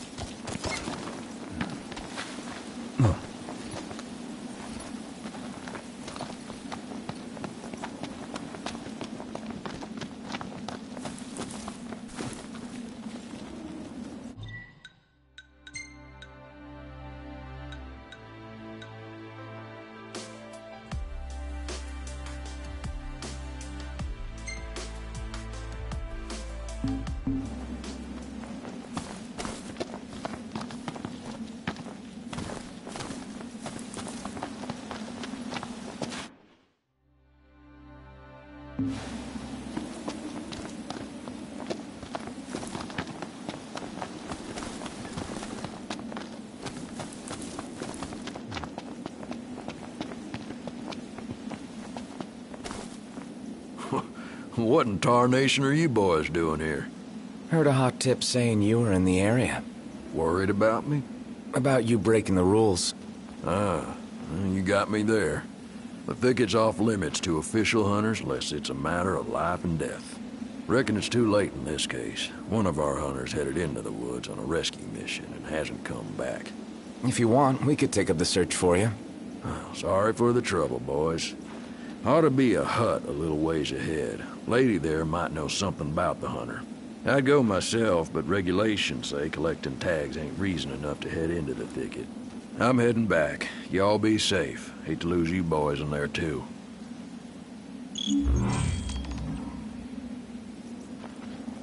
Speaker 12: What in tarnation are you boys doing here?
Speaker 2: Heard a hot tip saying you were in the area.
Speaker 12: Worried about me?
Speaker 2: About you breaking the rules.
Speaker 12: Ah, you got me there. The thicket's off limits to official hunters unless it's a matter of life and death. Reckon it's too late in this case. One of our hunters headed into the woods on a rescue mission and hasn't come back.
Speaker 2: If you want, we could take up the search for you.
Speaker 12: Oh, sorry for the trouble, boys. Ought to be a hut a little ways ahead. Lady there might know something about the hunter. I'd go myself, but regulations say collecting tags ain't reason enough to head into the thicket. I'm heading back. Y'all be safe. Hate to lose you boys in there, too.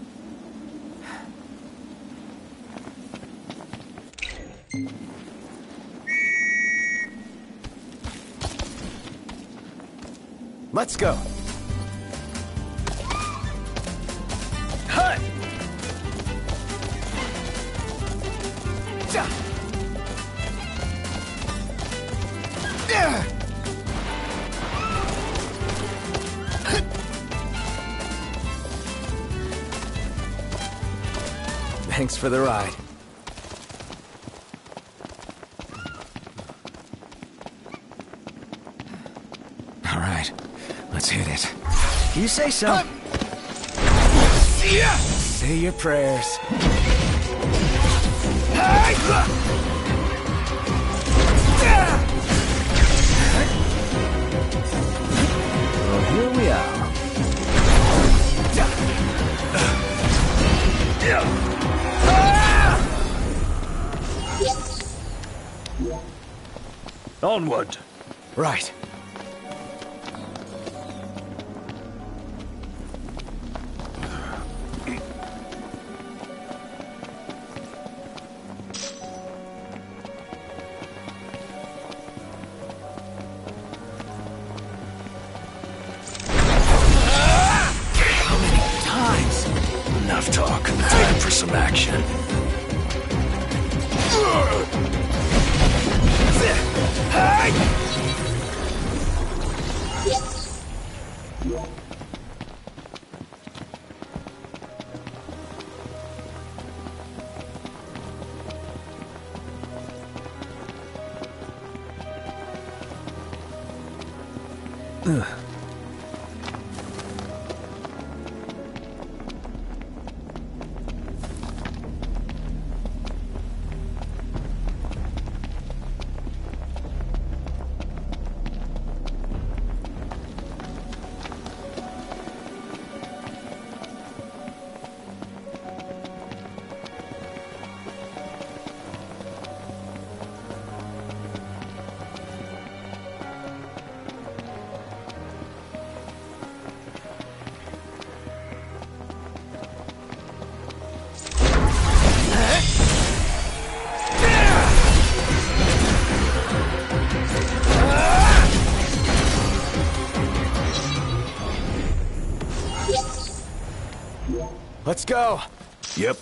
Speaker 3: Let's go.
Speaker 6: Hut!
Speaker 3: Thanks for the ride. All right, let's hit it.
Speaker 6: You say so.
Speaker 3: Say your prayers.
Speaker 6: Well, here we are.
Speaker 1: Onward.
Speaker 3: Right.
Speaker 1: Enough talk. Time for some action.
Speaker 3: Ugh. Let's go.
Speaker 1: Yep.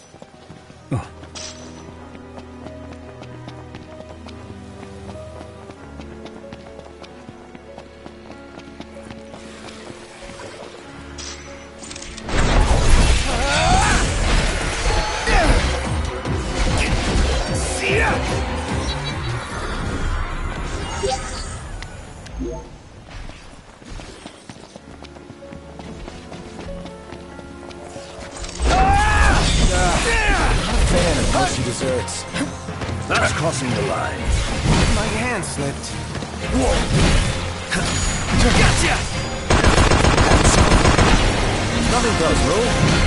Speaker 3: Mushy desserts.
Speaker 1: That's crossing the line.
Speaker 3: My hand slipped.
Speaker 6: Whoa! Gotcha!
Speaker 3: Nothing does, Ro.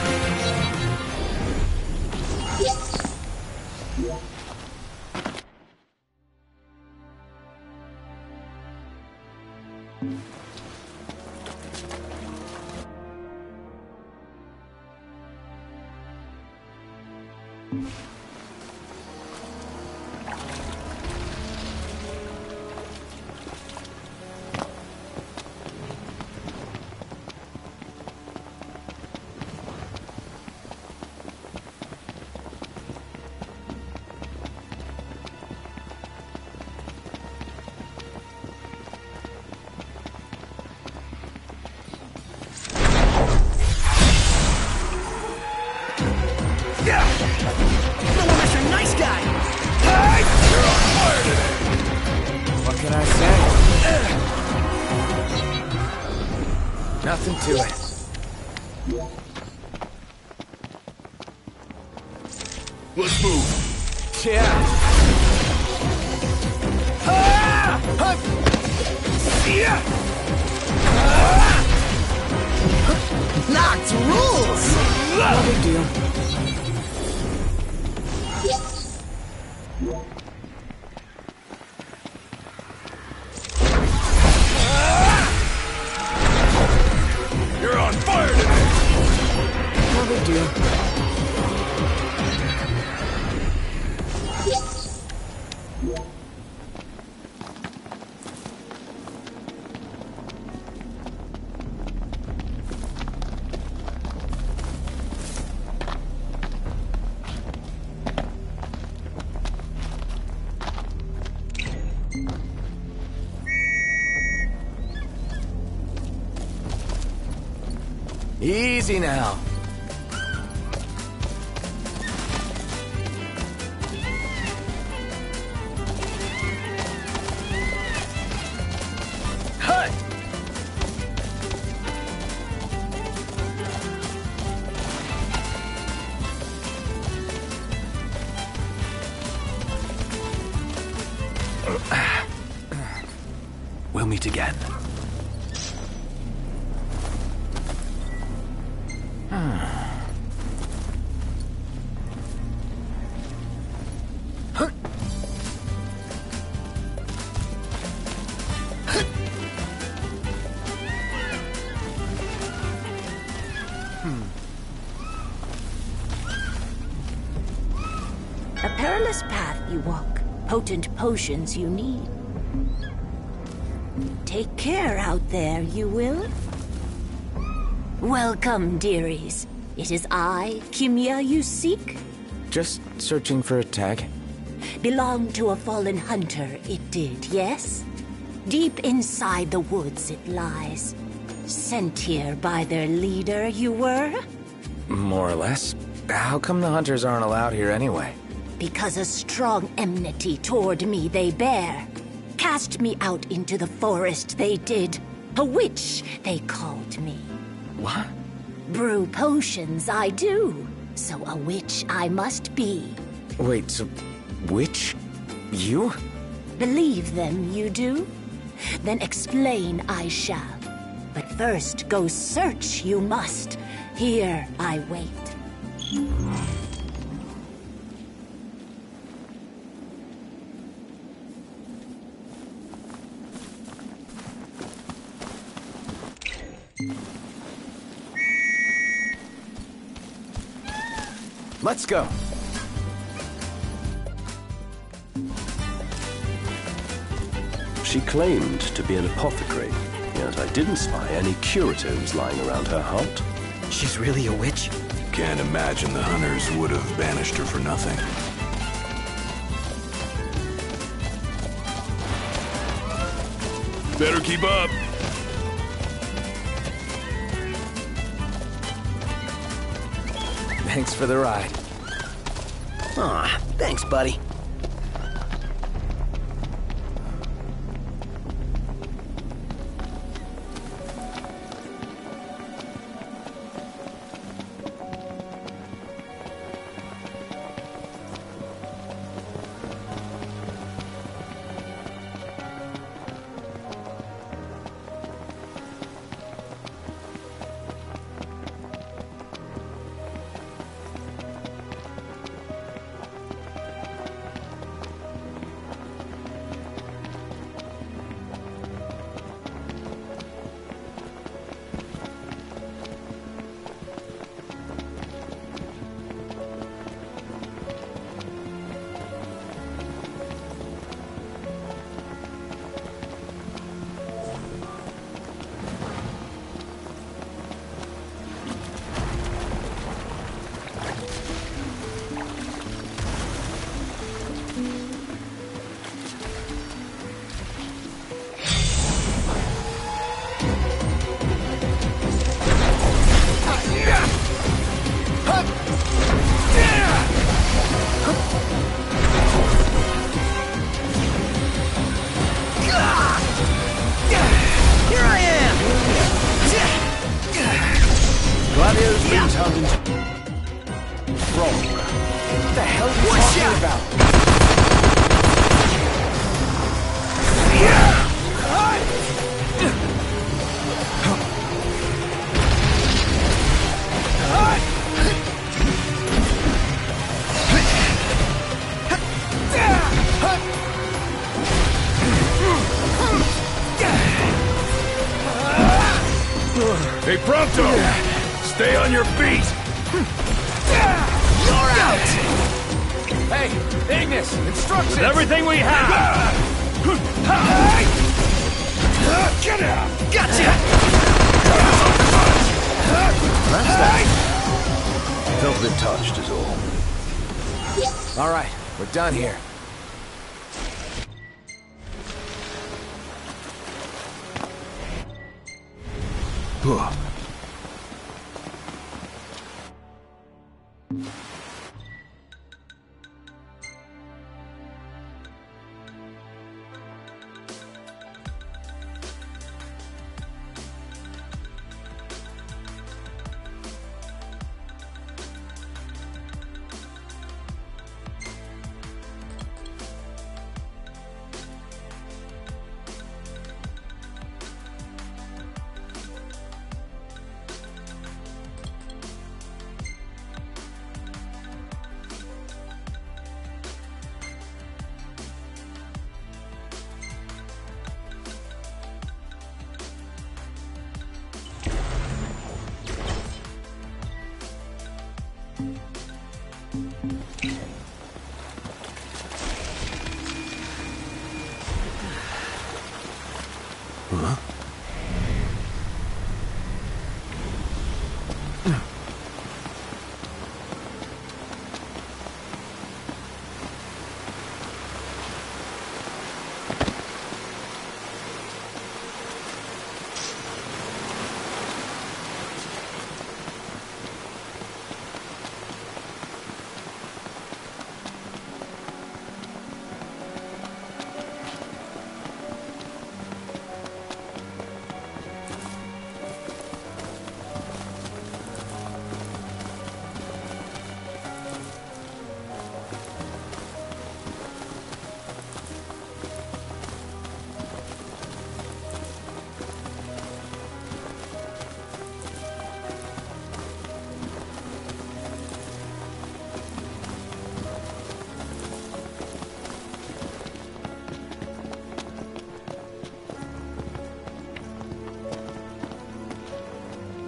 Speaker 3: Nothing to it.
Speaker 1: Let's move.
Speaker 3: Yeah. Ah! Huh! Yeah.
Speaker 6: Ah! Knocked rules!
Speaker 3: No big deal.
Speaker 1: You're on fire today!
Speaker 3: No big deal.
Speaker 2: Easy now.
Speaker 6: Hey!
Speaker 1: We'll meet again.
Speaker 13: A perilous path you walk, potent potions you need. Take care out there, you will. Welcome, dearies. It is I, Kimya, you seek?
Speaker 2: Just searching for a tag.
Speaker 13: Belonged to a fallen hunter, it did, yes? Deep inside the woods it lies. Sent here by their leader, you were?
Speaker 2: More or less. How come the hunters aren't allowed here anyway?
Speaker 13: Because a strong enmity toward me they bear. Cast me out into the forest they did. A witch they called me.
Speaker 2: What?
Speaker 13: Brew potions I do, so a witch I must be.
Speaker 2: Wait, so... witch? You?
Speaker 13: Believe them you do? Then explain I shall. But first go search you must. Here I wait.
Speaker 2: Let's go.
Speaker 1: She claimed to be an apothecary, yet I didn't spy any curatives lying around her hut.
Speaker 6: She's really a witch?
Speaker 7: Can't imagine the hunters would have banished her for nothing. Better keep up.
Speaker 2: Thanks for the ride.
Speaker 6: Aw, thanks, buddy.
Speaker 4: Hey, Prompto! Stay on your feet!
Speaker 6: You're out! Hey, Ignis, instructions!
Speaker 4: With everything we have! Get out!
Speaker 6: Gotcha!
Speaker 1: That's that. Felt a bit touched is all.
Speaker 2: All right, we're done here.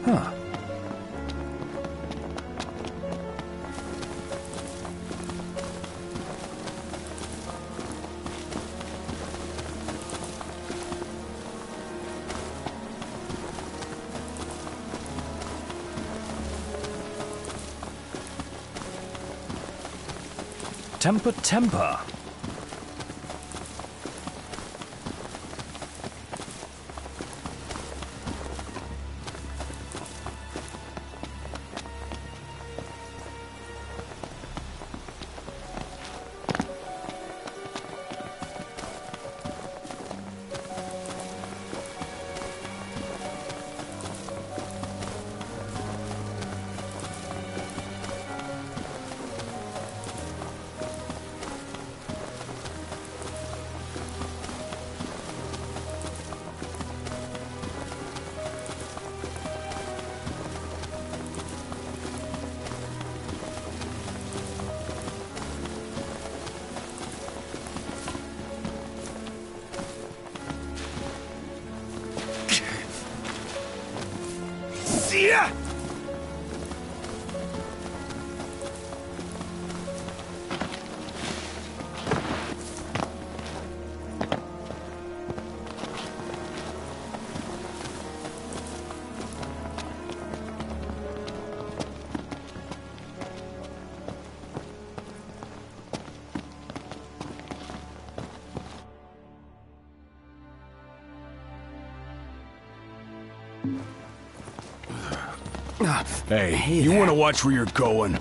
Speaker 2: Huh.
Speaker 1: Temper, temper.
Speaker 3: Yeah!
Speaker 7: Hey,
Speaker 3: Hey
Speaker 7: you
Speaker 3: there.
Speaker 7: want to watch where you're going?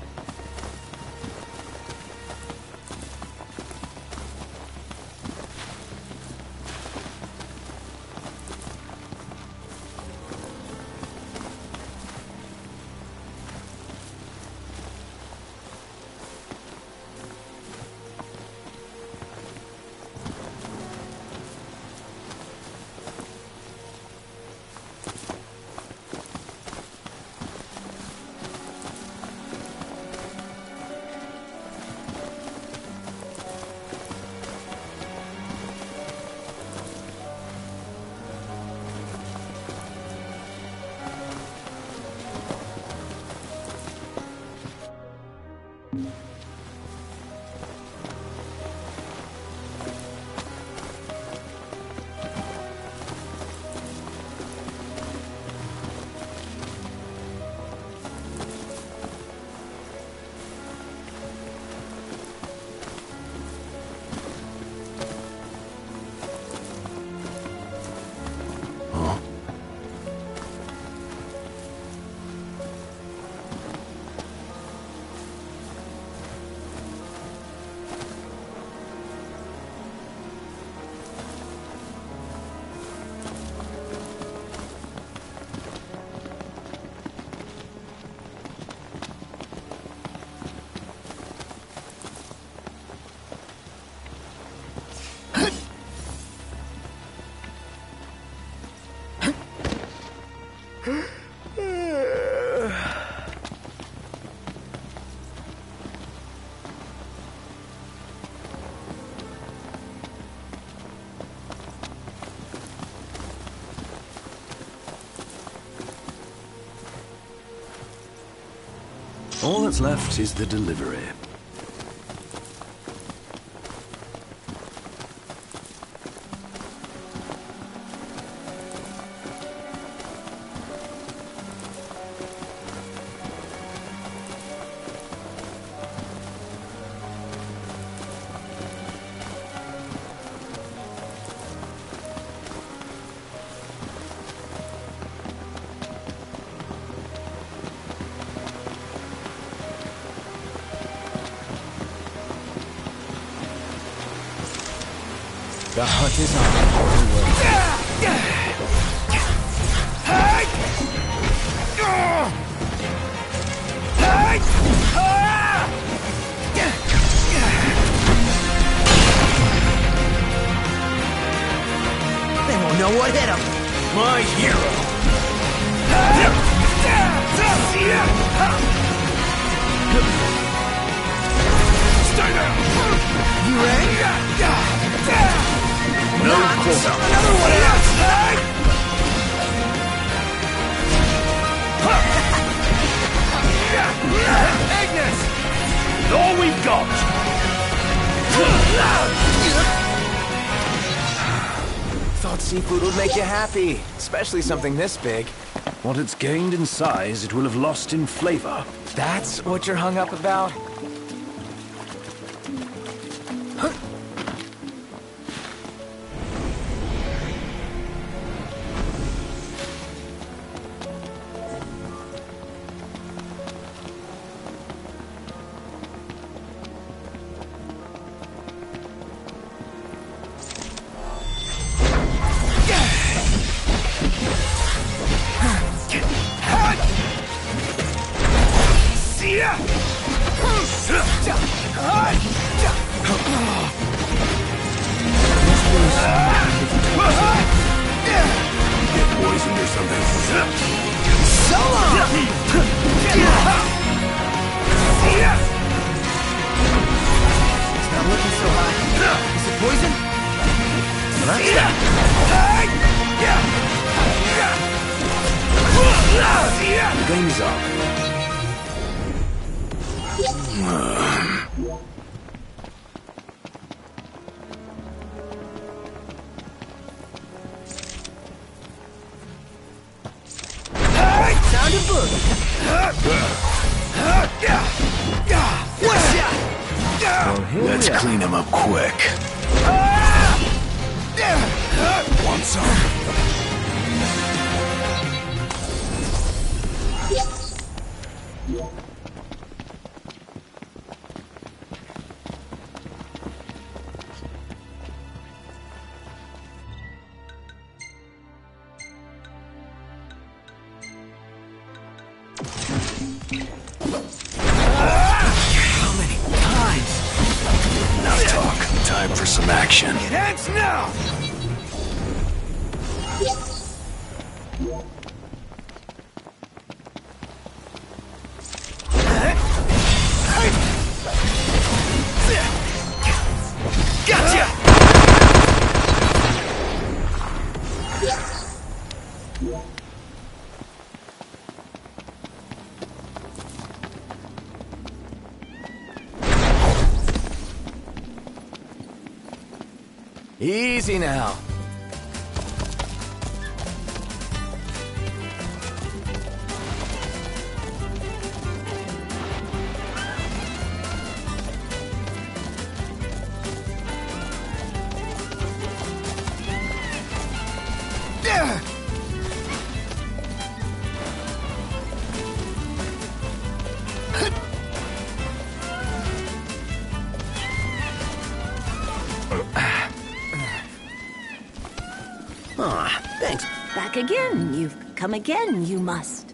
Speaker 1: All that's left is the delivery.
Speaker 2: The hunt is on.
Speaker 6: They won't know what hit them.
Speaker 3: My hero! Stay down!
Speaker 6: You ready?
Speaker 3: No,
Speaker 6: Another one out!
Speaker 2: Thought seafood would make you happy, especially something this big.
Speaker 1: What it's gained in size, it will have lost in flavor.
Speaker 2: That's what you're hung up about?
Speaker 1: Game's up.
Speaker 6: Time to boogie.
Speaker 7: Let's clean him up quick. Want some?
Speaker 3: How many times?
Speaker 7: Enough talk. Time for some action.
Speaker 3: Hands now! Gotcha!
Speaker 2: Easy now.
Speaker 6: Aw, thanks.
Speaker 13: Back again. You've come again, you must.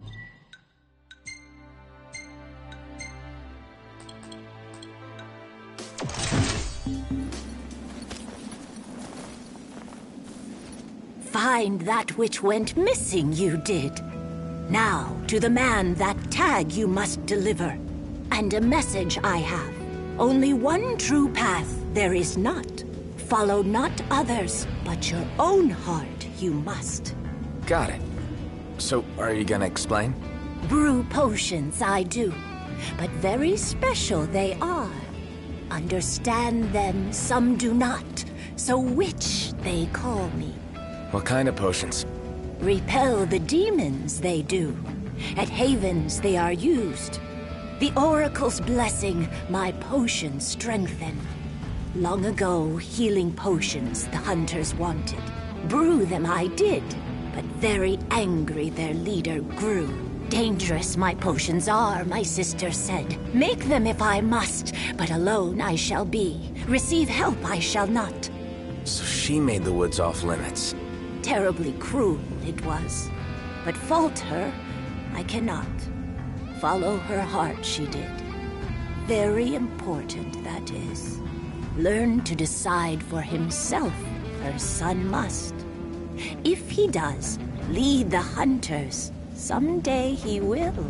Speaker 13: Find that which went missing, you did. Now, to the man that tag you must deliver. And a message I have. Only one true path there is not. Follow not others, but your own heart you must.
Speaker 2: Got it. So, are you gonna explain?
Speaker 13: Brew potions, I do. But very special they are. Understand them, some do not. So witch they call me.
Speaker 2: What kind of potions?
Speaker 13: Repel the demons, they do. At havens they are used. The oracle's blessing my potions strengthen. Long ago, healing potions the hunters wanted. Brew them I did, but very angry their leader grew. Dangerous my potions are, my sister said. Make them if I must, but alone I shall be. Receive help I shall not.
Speaker 2: So she made the woods off limits.
Speaker 13: Terribly cruel it was. But fault her, I cannot. Follow her heart she did. Very important, that is. Learn to decide for himself, her son must. If he does, lead the hunters. Someday he will.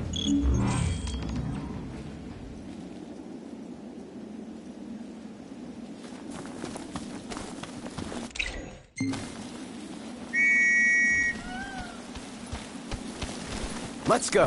Speaker 2: Let's go.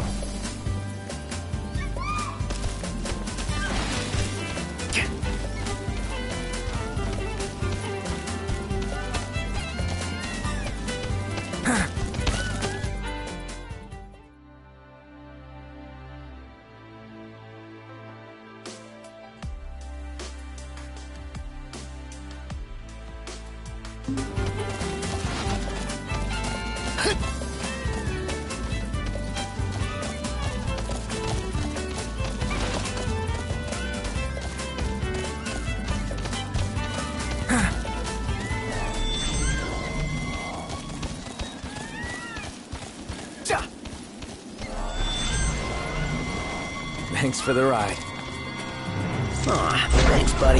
Speaker 2: Thanks for the ride.
Speaker 6: Aw, thanks, buddy.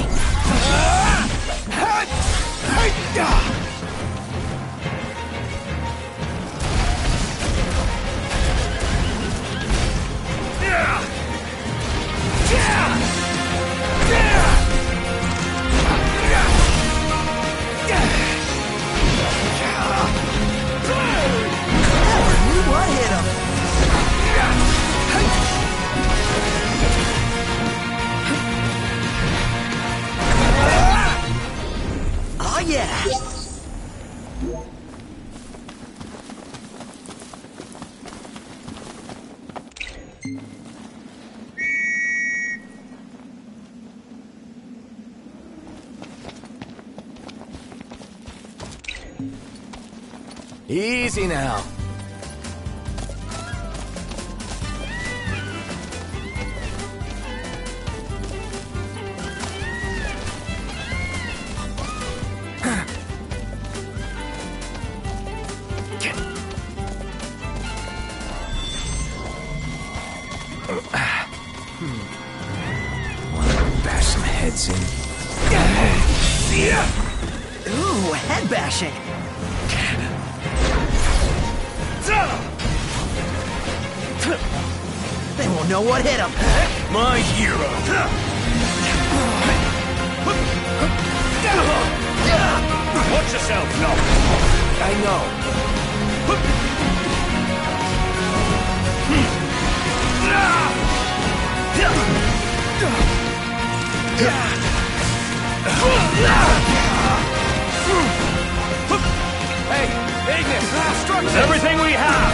Speaker 6: What hit him? Oh yeah!
Speaker 2: Easy now. Wanna bash some heads in?
Speaker 6: Ooh, head bashing. They won't know what hit them.
Speaker 4: My hero. Watch yourself, no.
Speaker 2: I know. Hey, Ignis! Structures!
Speaker 4: Everything we have!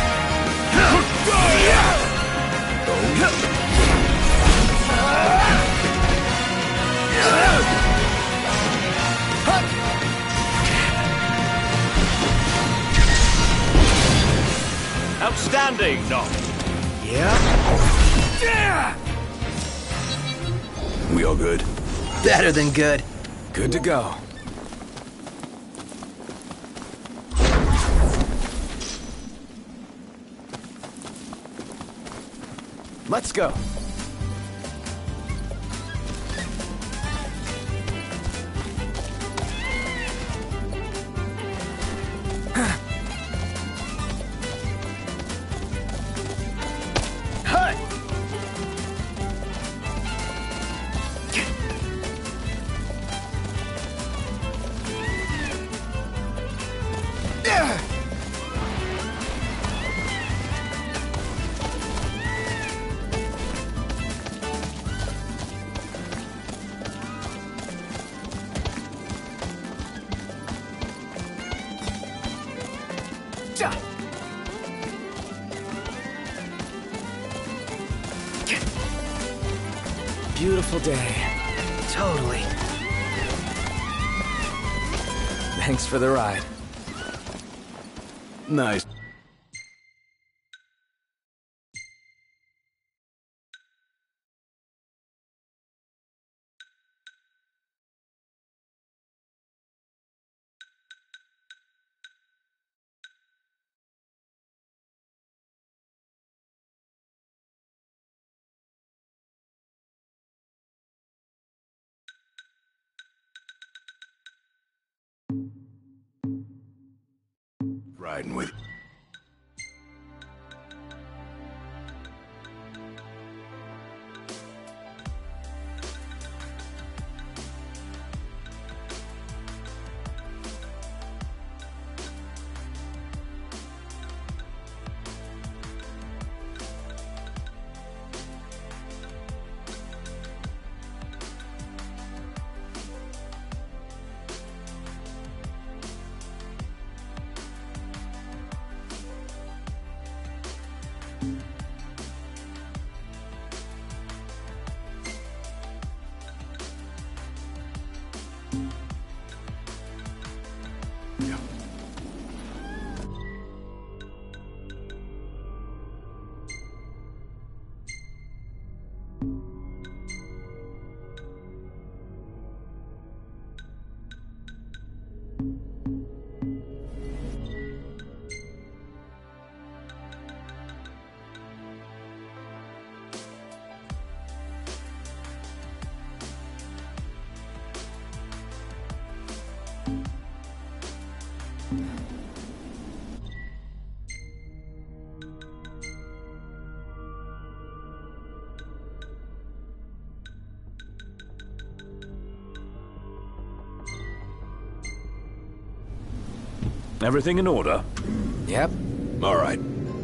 Speaker 4: Outstanding, Nock.
Speaker 6: Yeah?
Speaker 7: We all good?
Speaker 6: Better than good.
Speaker 2: Good to go. Let's go. Beautiful day.
Speaker 6: Totally.
Speaker 2: Thanks for the ride.
Speaker 7: Nice. Riding with.
Speaker 1: Everything in order?
Speaker 2: Yep.
Speaker 7: All right.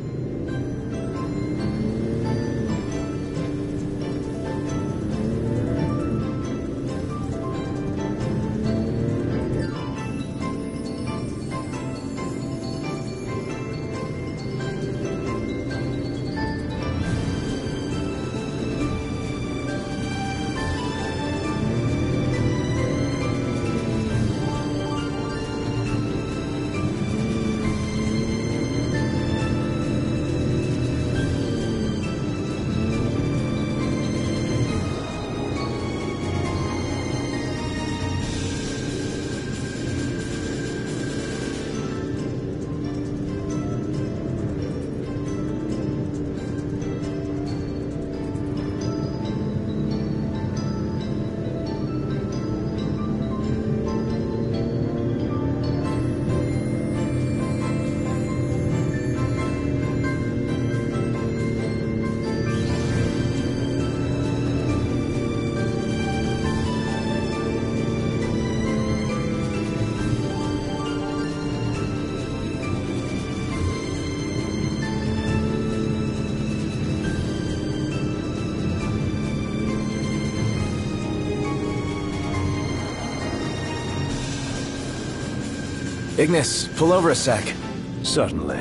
Speaker 2: Ignis, pull over a sec.
Speaker 1: Certainly.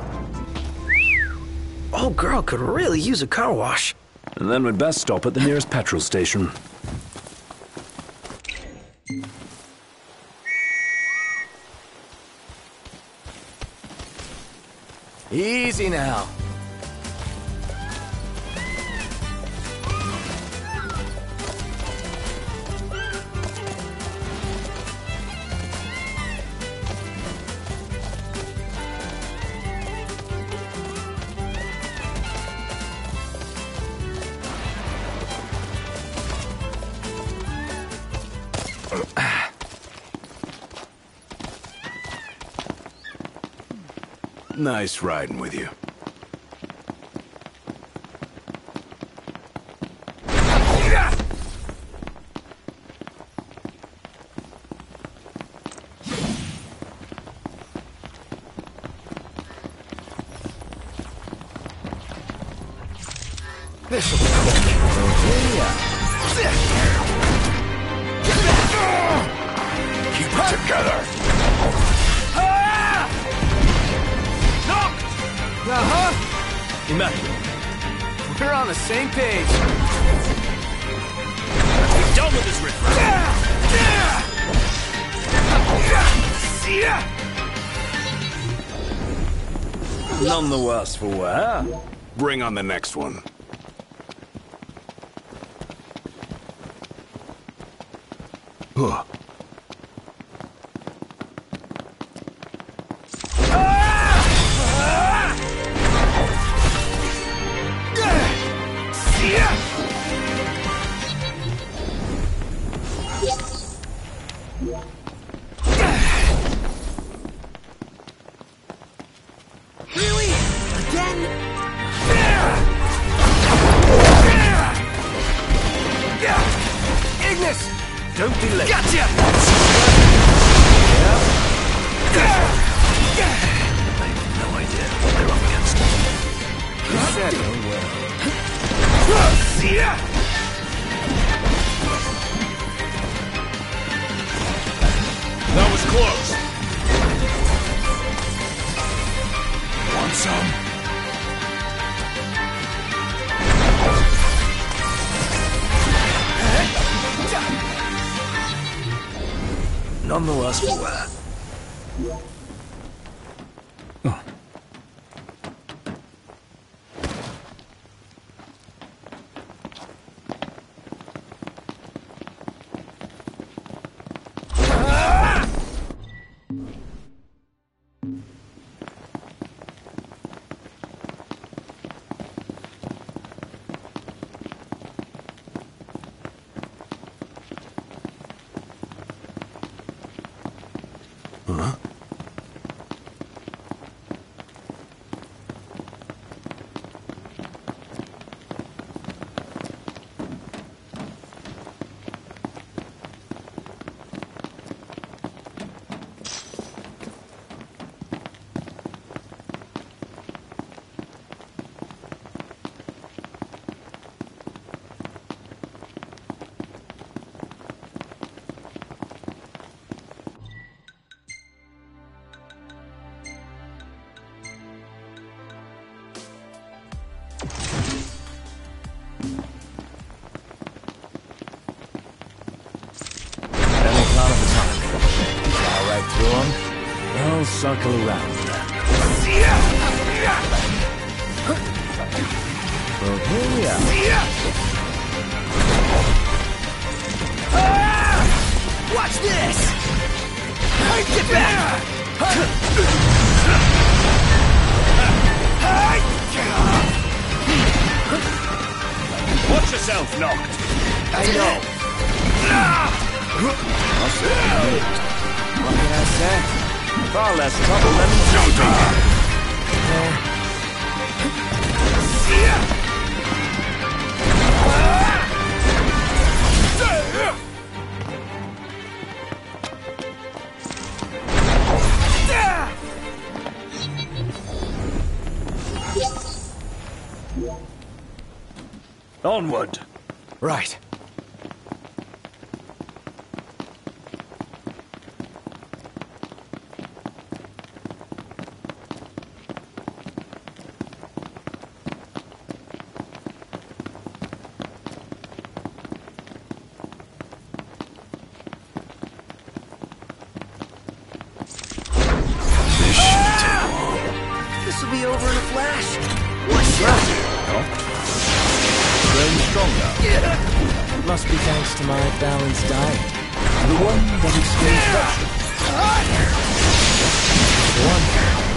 Speaker 6: Old girl could really use a car wash.
Speaker 1: And then we'd best stop at the nearest petrol station.
Speaker 2: Easy now.
Speaker 7: Nice riding with you.
Speaker 2: This'll be quick.
Speaker 7: Keep it together.
Speaker 2: Uh-huh. Immaculate. We're on the same page.
Speaker 4: We're done with this riffraff.
Speaker 1: None the worse for wear.
Speaker 7: Bring on the next one. Huh.
Speaker 6: Really? Again?
Speaker 2: Ignis!
Speaker 1: Don't be late.
Speaker 6: Gotcha!
Speaker 1: I have no idea what they're up against.
Speaker 2: You said it well.
Speaker 4: That was close.
Speaker 7: Want some?
Speaker 1: None the worse for wear.
Speaker 3: circle around. Well, here we are.
Speaker 6: Watch this! Get back!
Speaker 4: Watch yourself, Noct.
Speaker 6: I know.
Speaker 3: What can I say? Far less trouble than in
Speaker 4: Onward.
Speaker 2: Right.
Speaker 6: This will be over in a flash. Watch out!
Speaker 3: growing stronger. Must be thanks to my balanced diet. The one that explains structure. The one.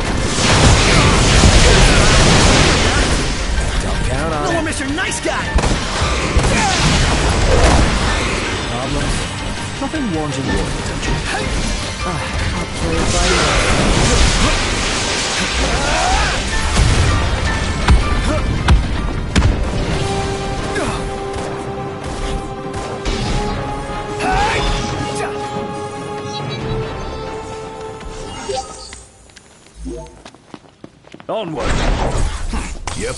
Speaker 3: Don't count on
Speaker 6: No
Speaker 3: it.
Speaker 6: more Mister Nice Guy!
Speaker 3: Problems? Nothing wanting your attention. Ah, I'll play it by ear.
Speaker 4: Onward.
Speaker 7: Yep.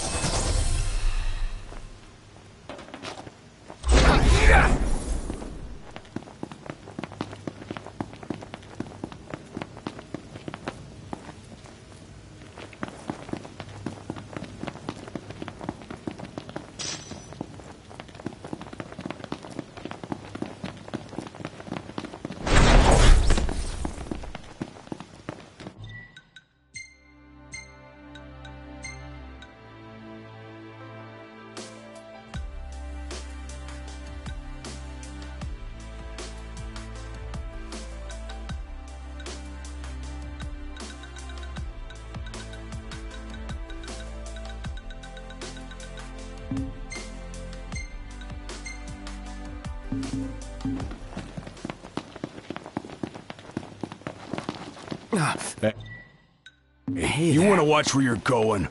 Speaker 7: Hey, you want to watch where you're going?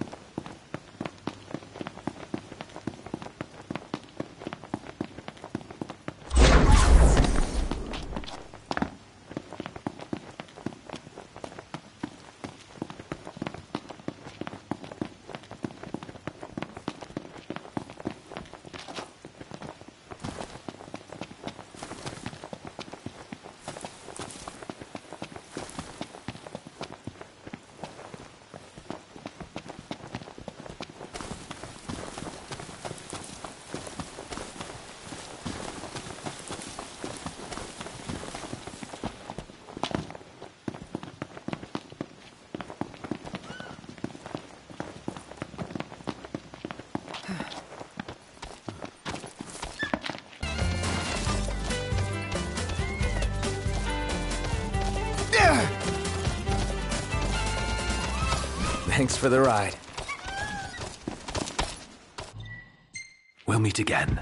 Speaker 2: Thanks for the ride.
Speaker 1: We'll meet again.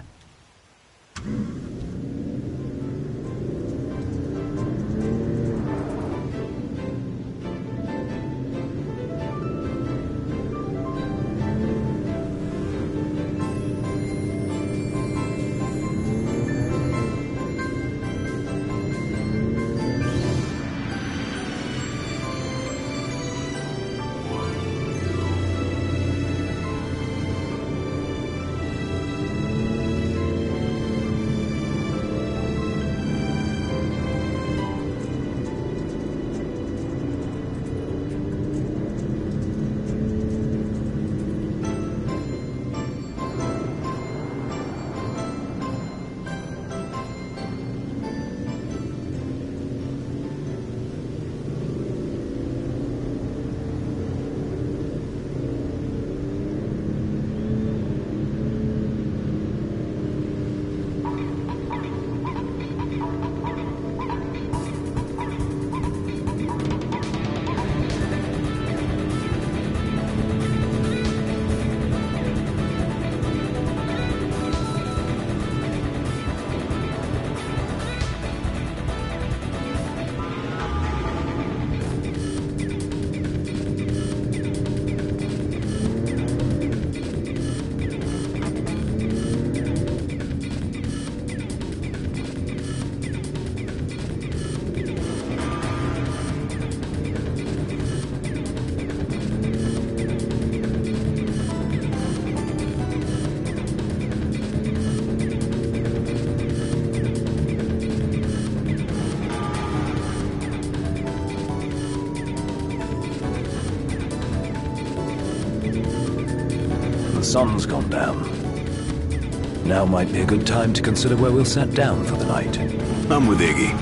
Speaker 1: sun's gone down. Now might be a good time to consider where we'll set down for the night.
Speaker 7: I'm with Iggy.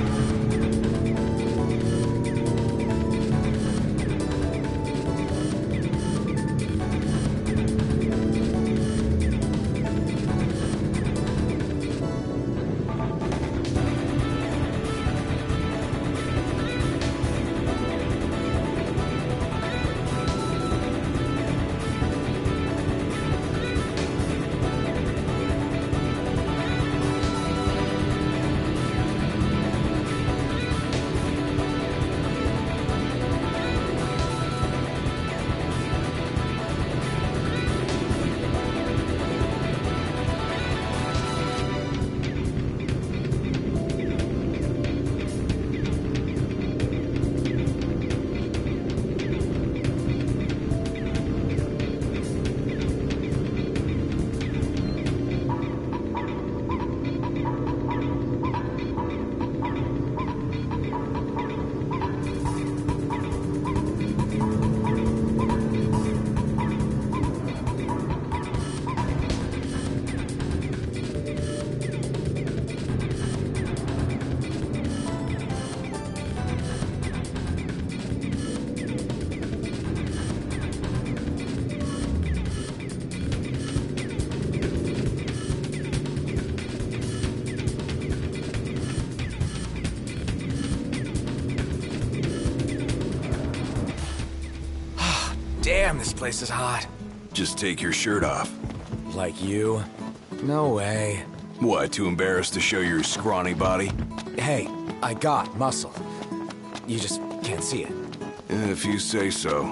Speaker 2: Damn, this place is hot.
Speaker 7: Just take your shirt off.
Speaker 2: Like you? No way.
Speaker 7: What, too embarrassed to show your scrawny body?
Speaker 2: Hey, I got muscle. You just can't see it.
Speaker 7: If you say so.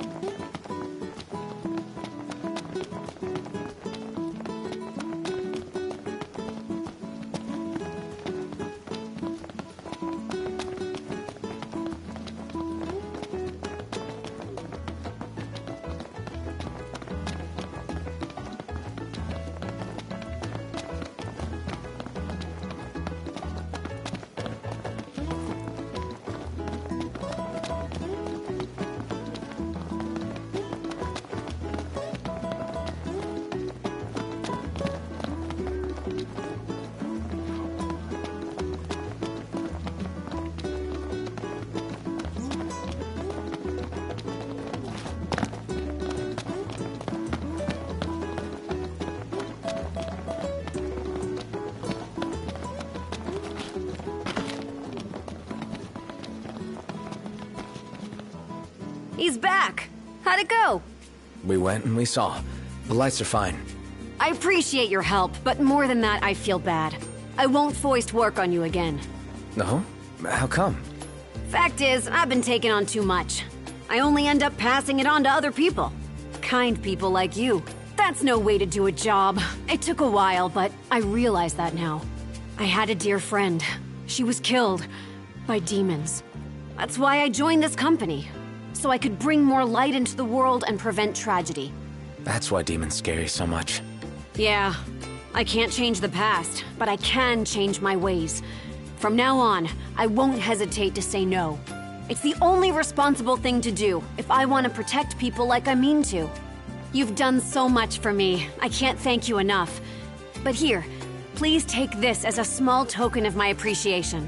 Speaker 14: He's back! How'd it go?
Speaker 2: We went and we saw. The lights are fine.
Speaker 14: I appreciate your help, but more than that, I feel bad. I won't foist work on you again.
Speaker 2: No? How come?
Speaker 14: Fact is, I've been taking on too much. I only end up passing it on to other people. Kind people like you. That's no way to do a job. It took a while, but I realize that now. I had a dear friend. She was killed by demons. That's why I joined this company. So I could bring more light into the world and prevent tragedy.
Speaker 2: That's why demons scare you so much.
Speaker 14: Yeah. I can't change the past, but I can change my ways. From now on, I won't hesitate to say no. It's the only responsible thing to do if I want to protect people like I mean to. You've done so much for me. I can't thank you enough. But here, please take this as a small token of my appreciation.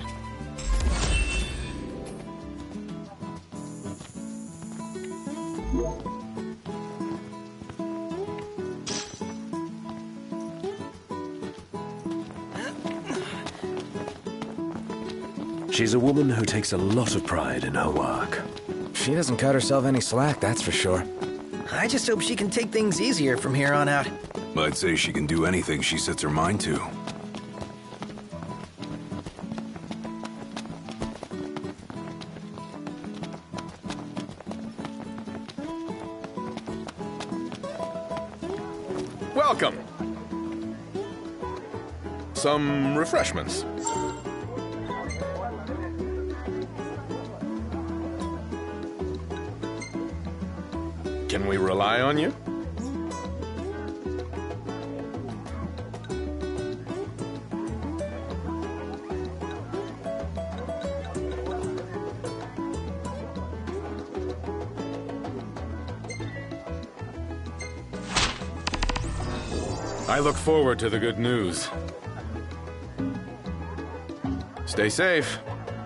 Speaker 1: She's a woman who takes a lot of pride in her work.
Speaker 2: She doesn't cut herself any slack, that's for sure.
Speaker 6: I just hope she can take things easier from here on out.
Speaker 7: I'd say she can do anything she sets her mind to.
Speaker 4: Welcome. Some refreshments. Can we rely on you?
Speaker 15: I look forward to the good news. Stay safe.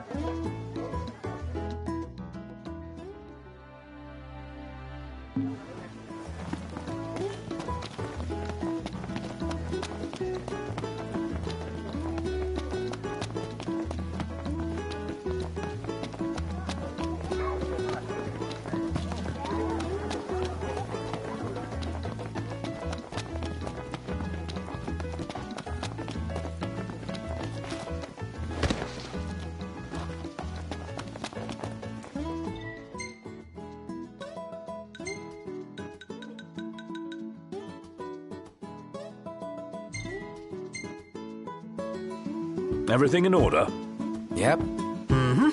Speaker 1: Everything in order?
Speaker 2: Yep.
Speaker 6: Mm-hmm.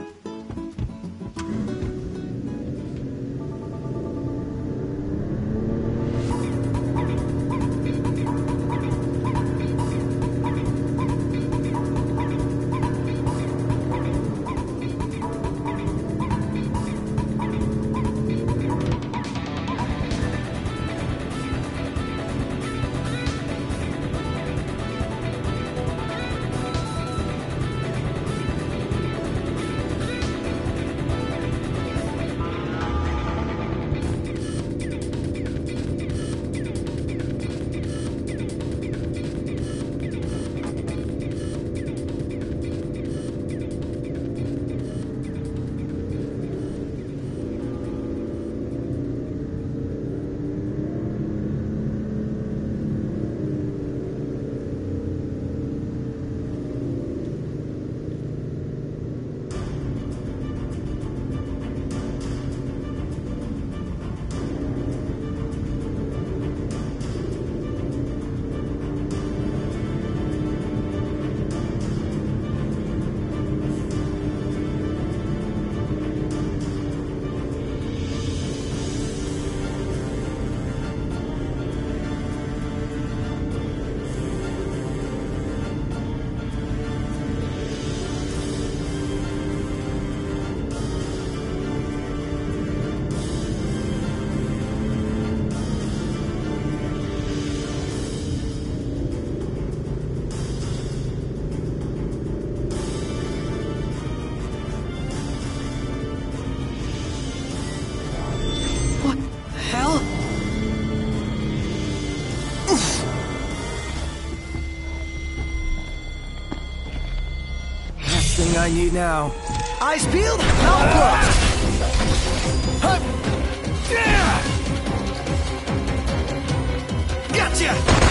Speaker 3: Thing I need now.
Speaker 6: Eyes peeled, mouth closed. Gotcha!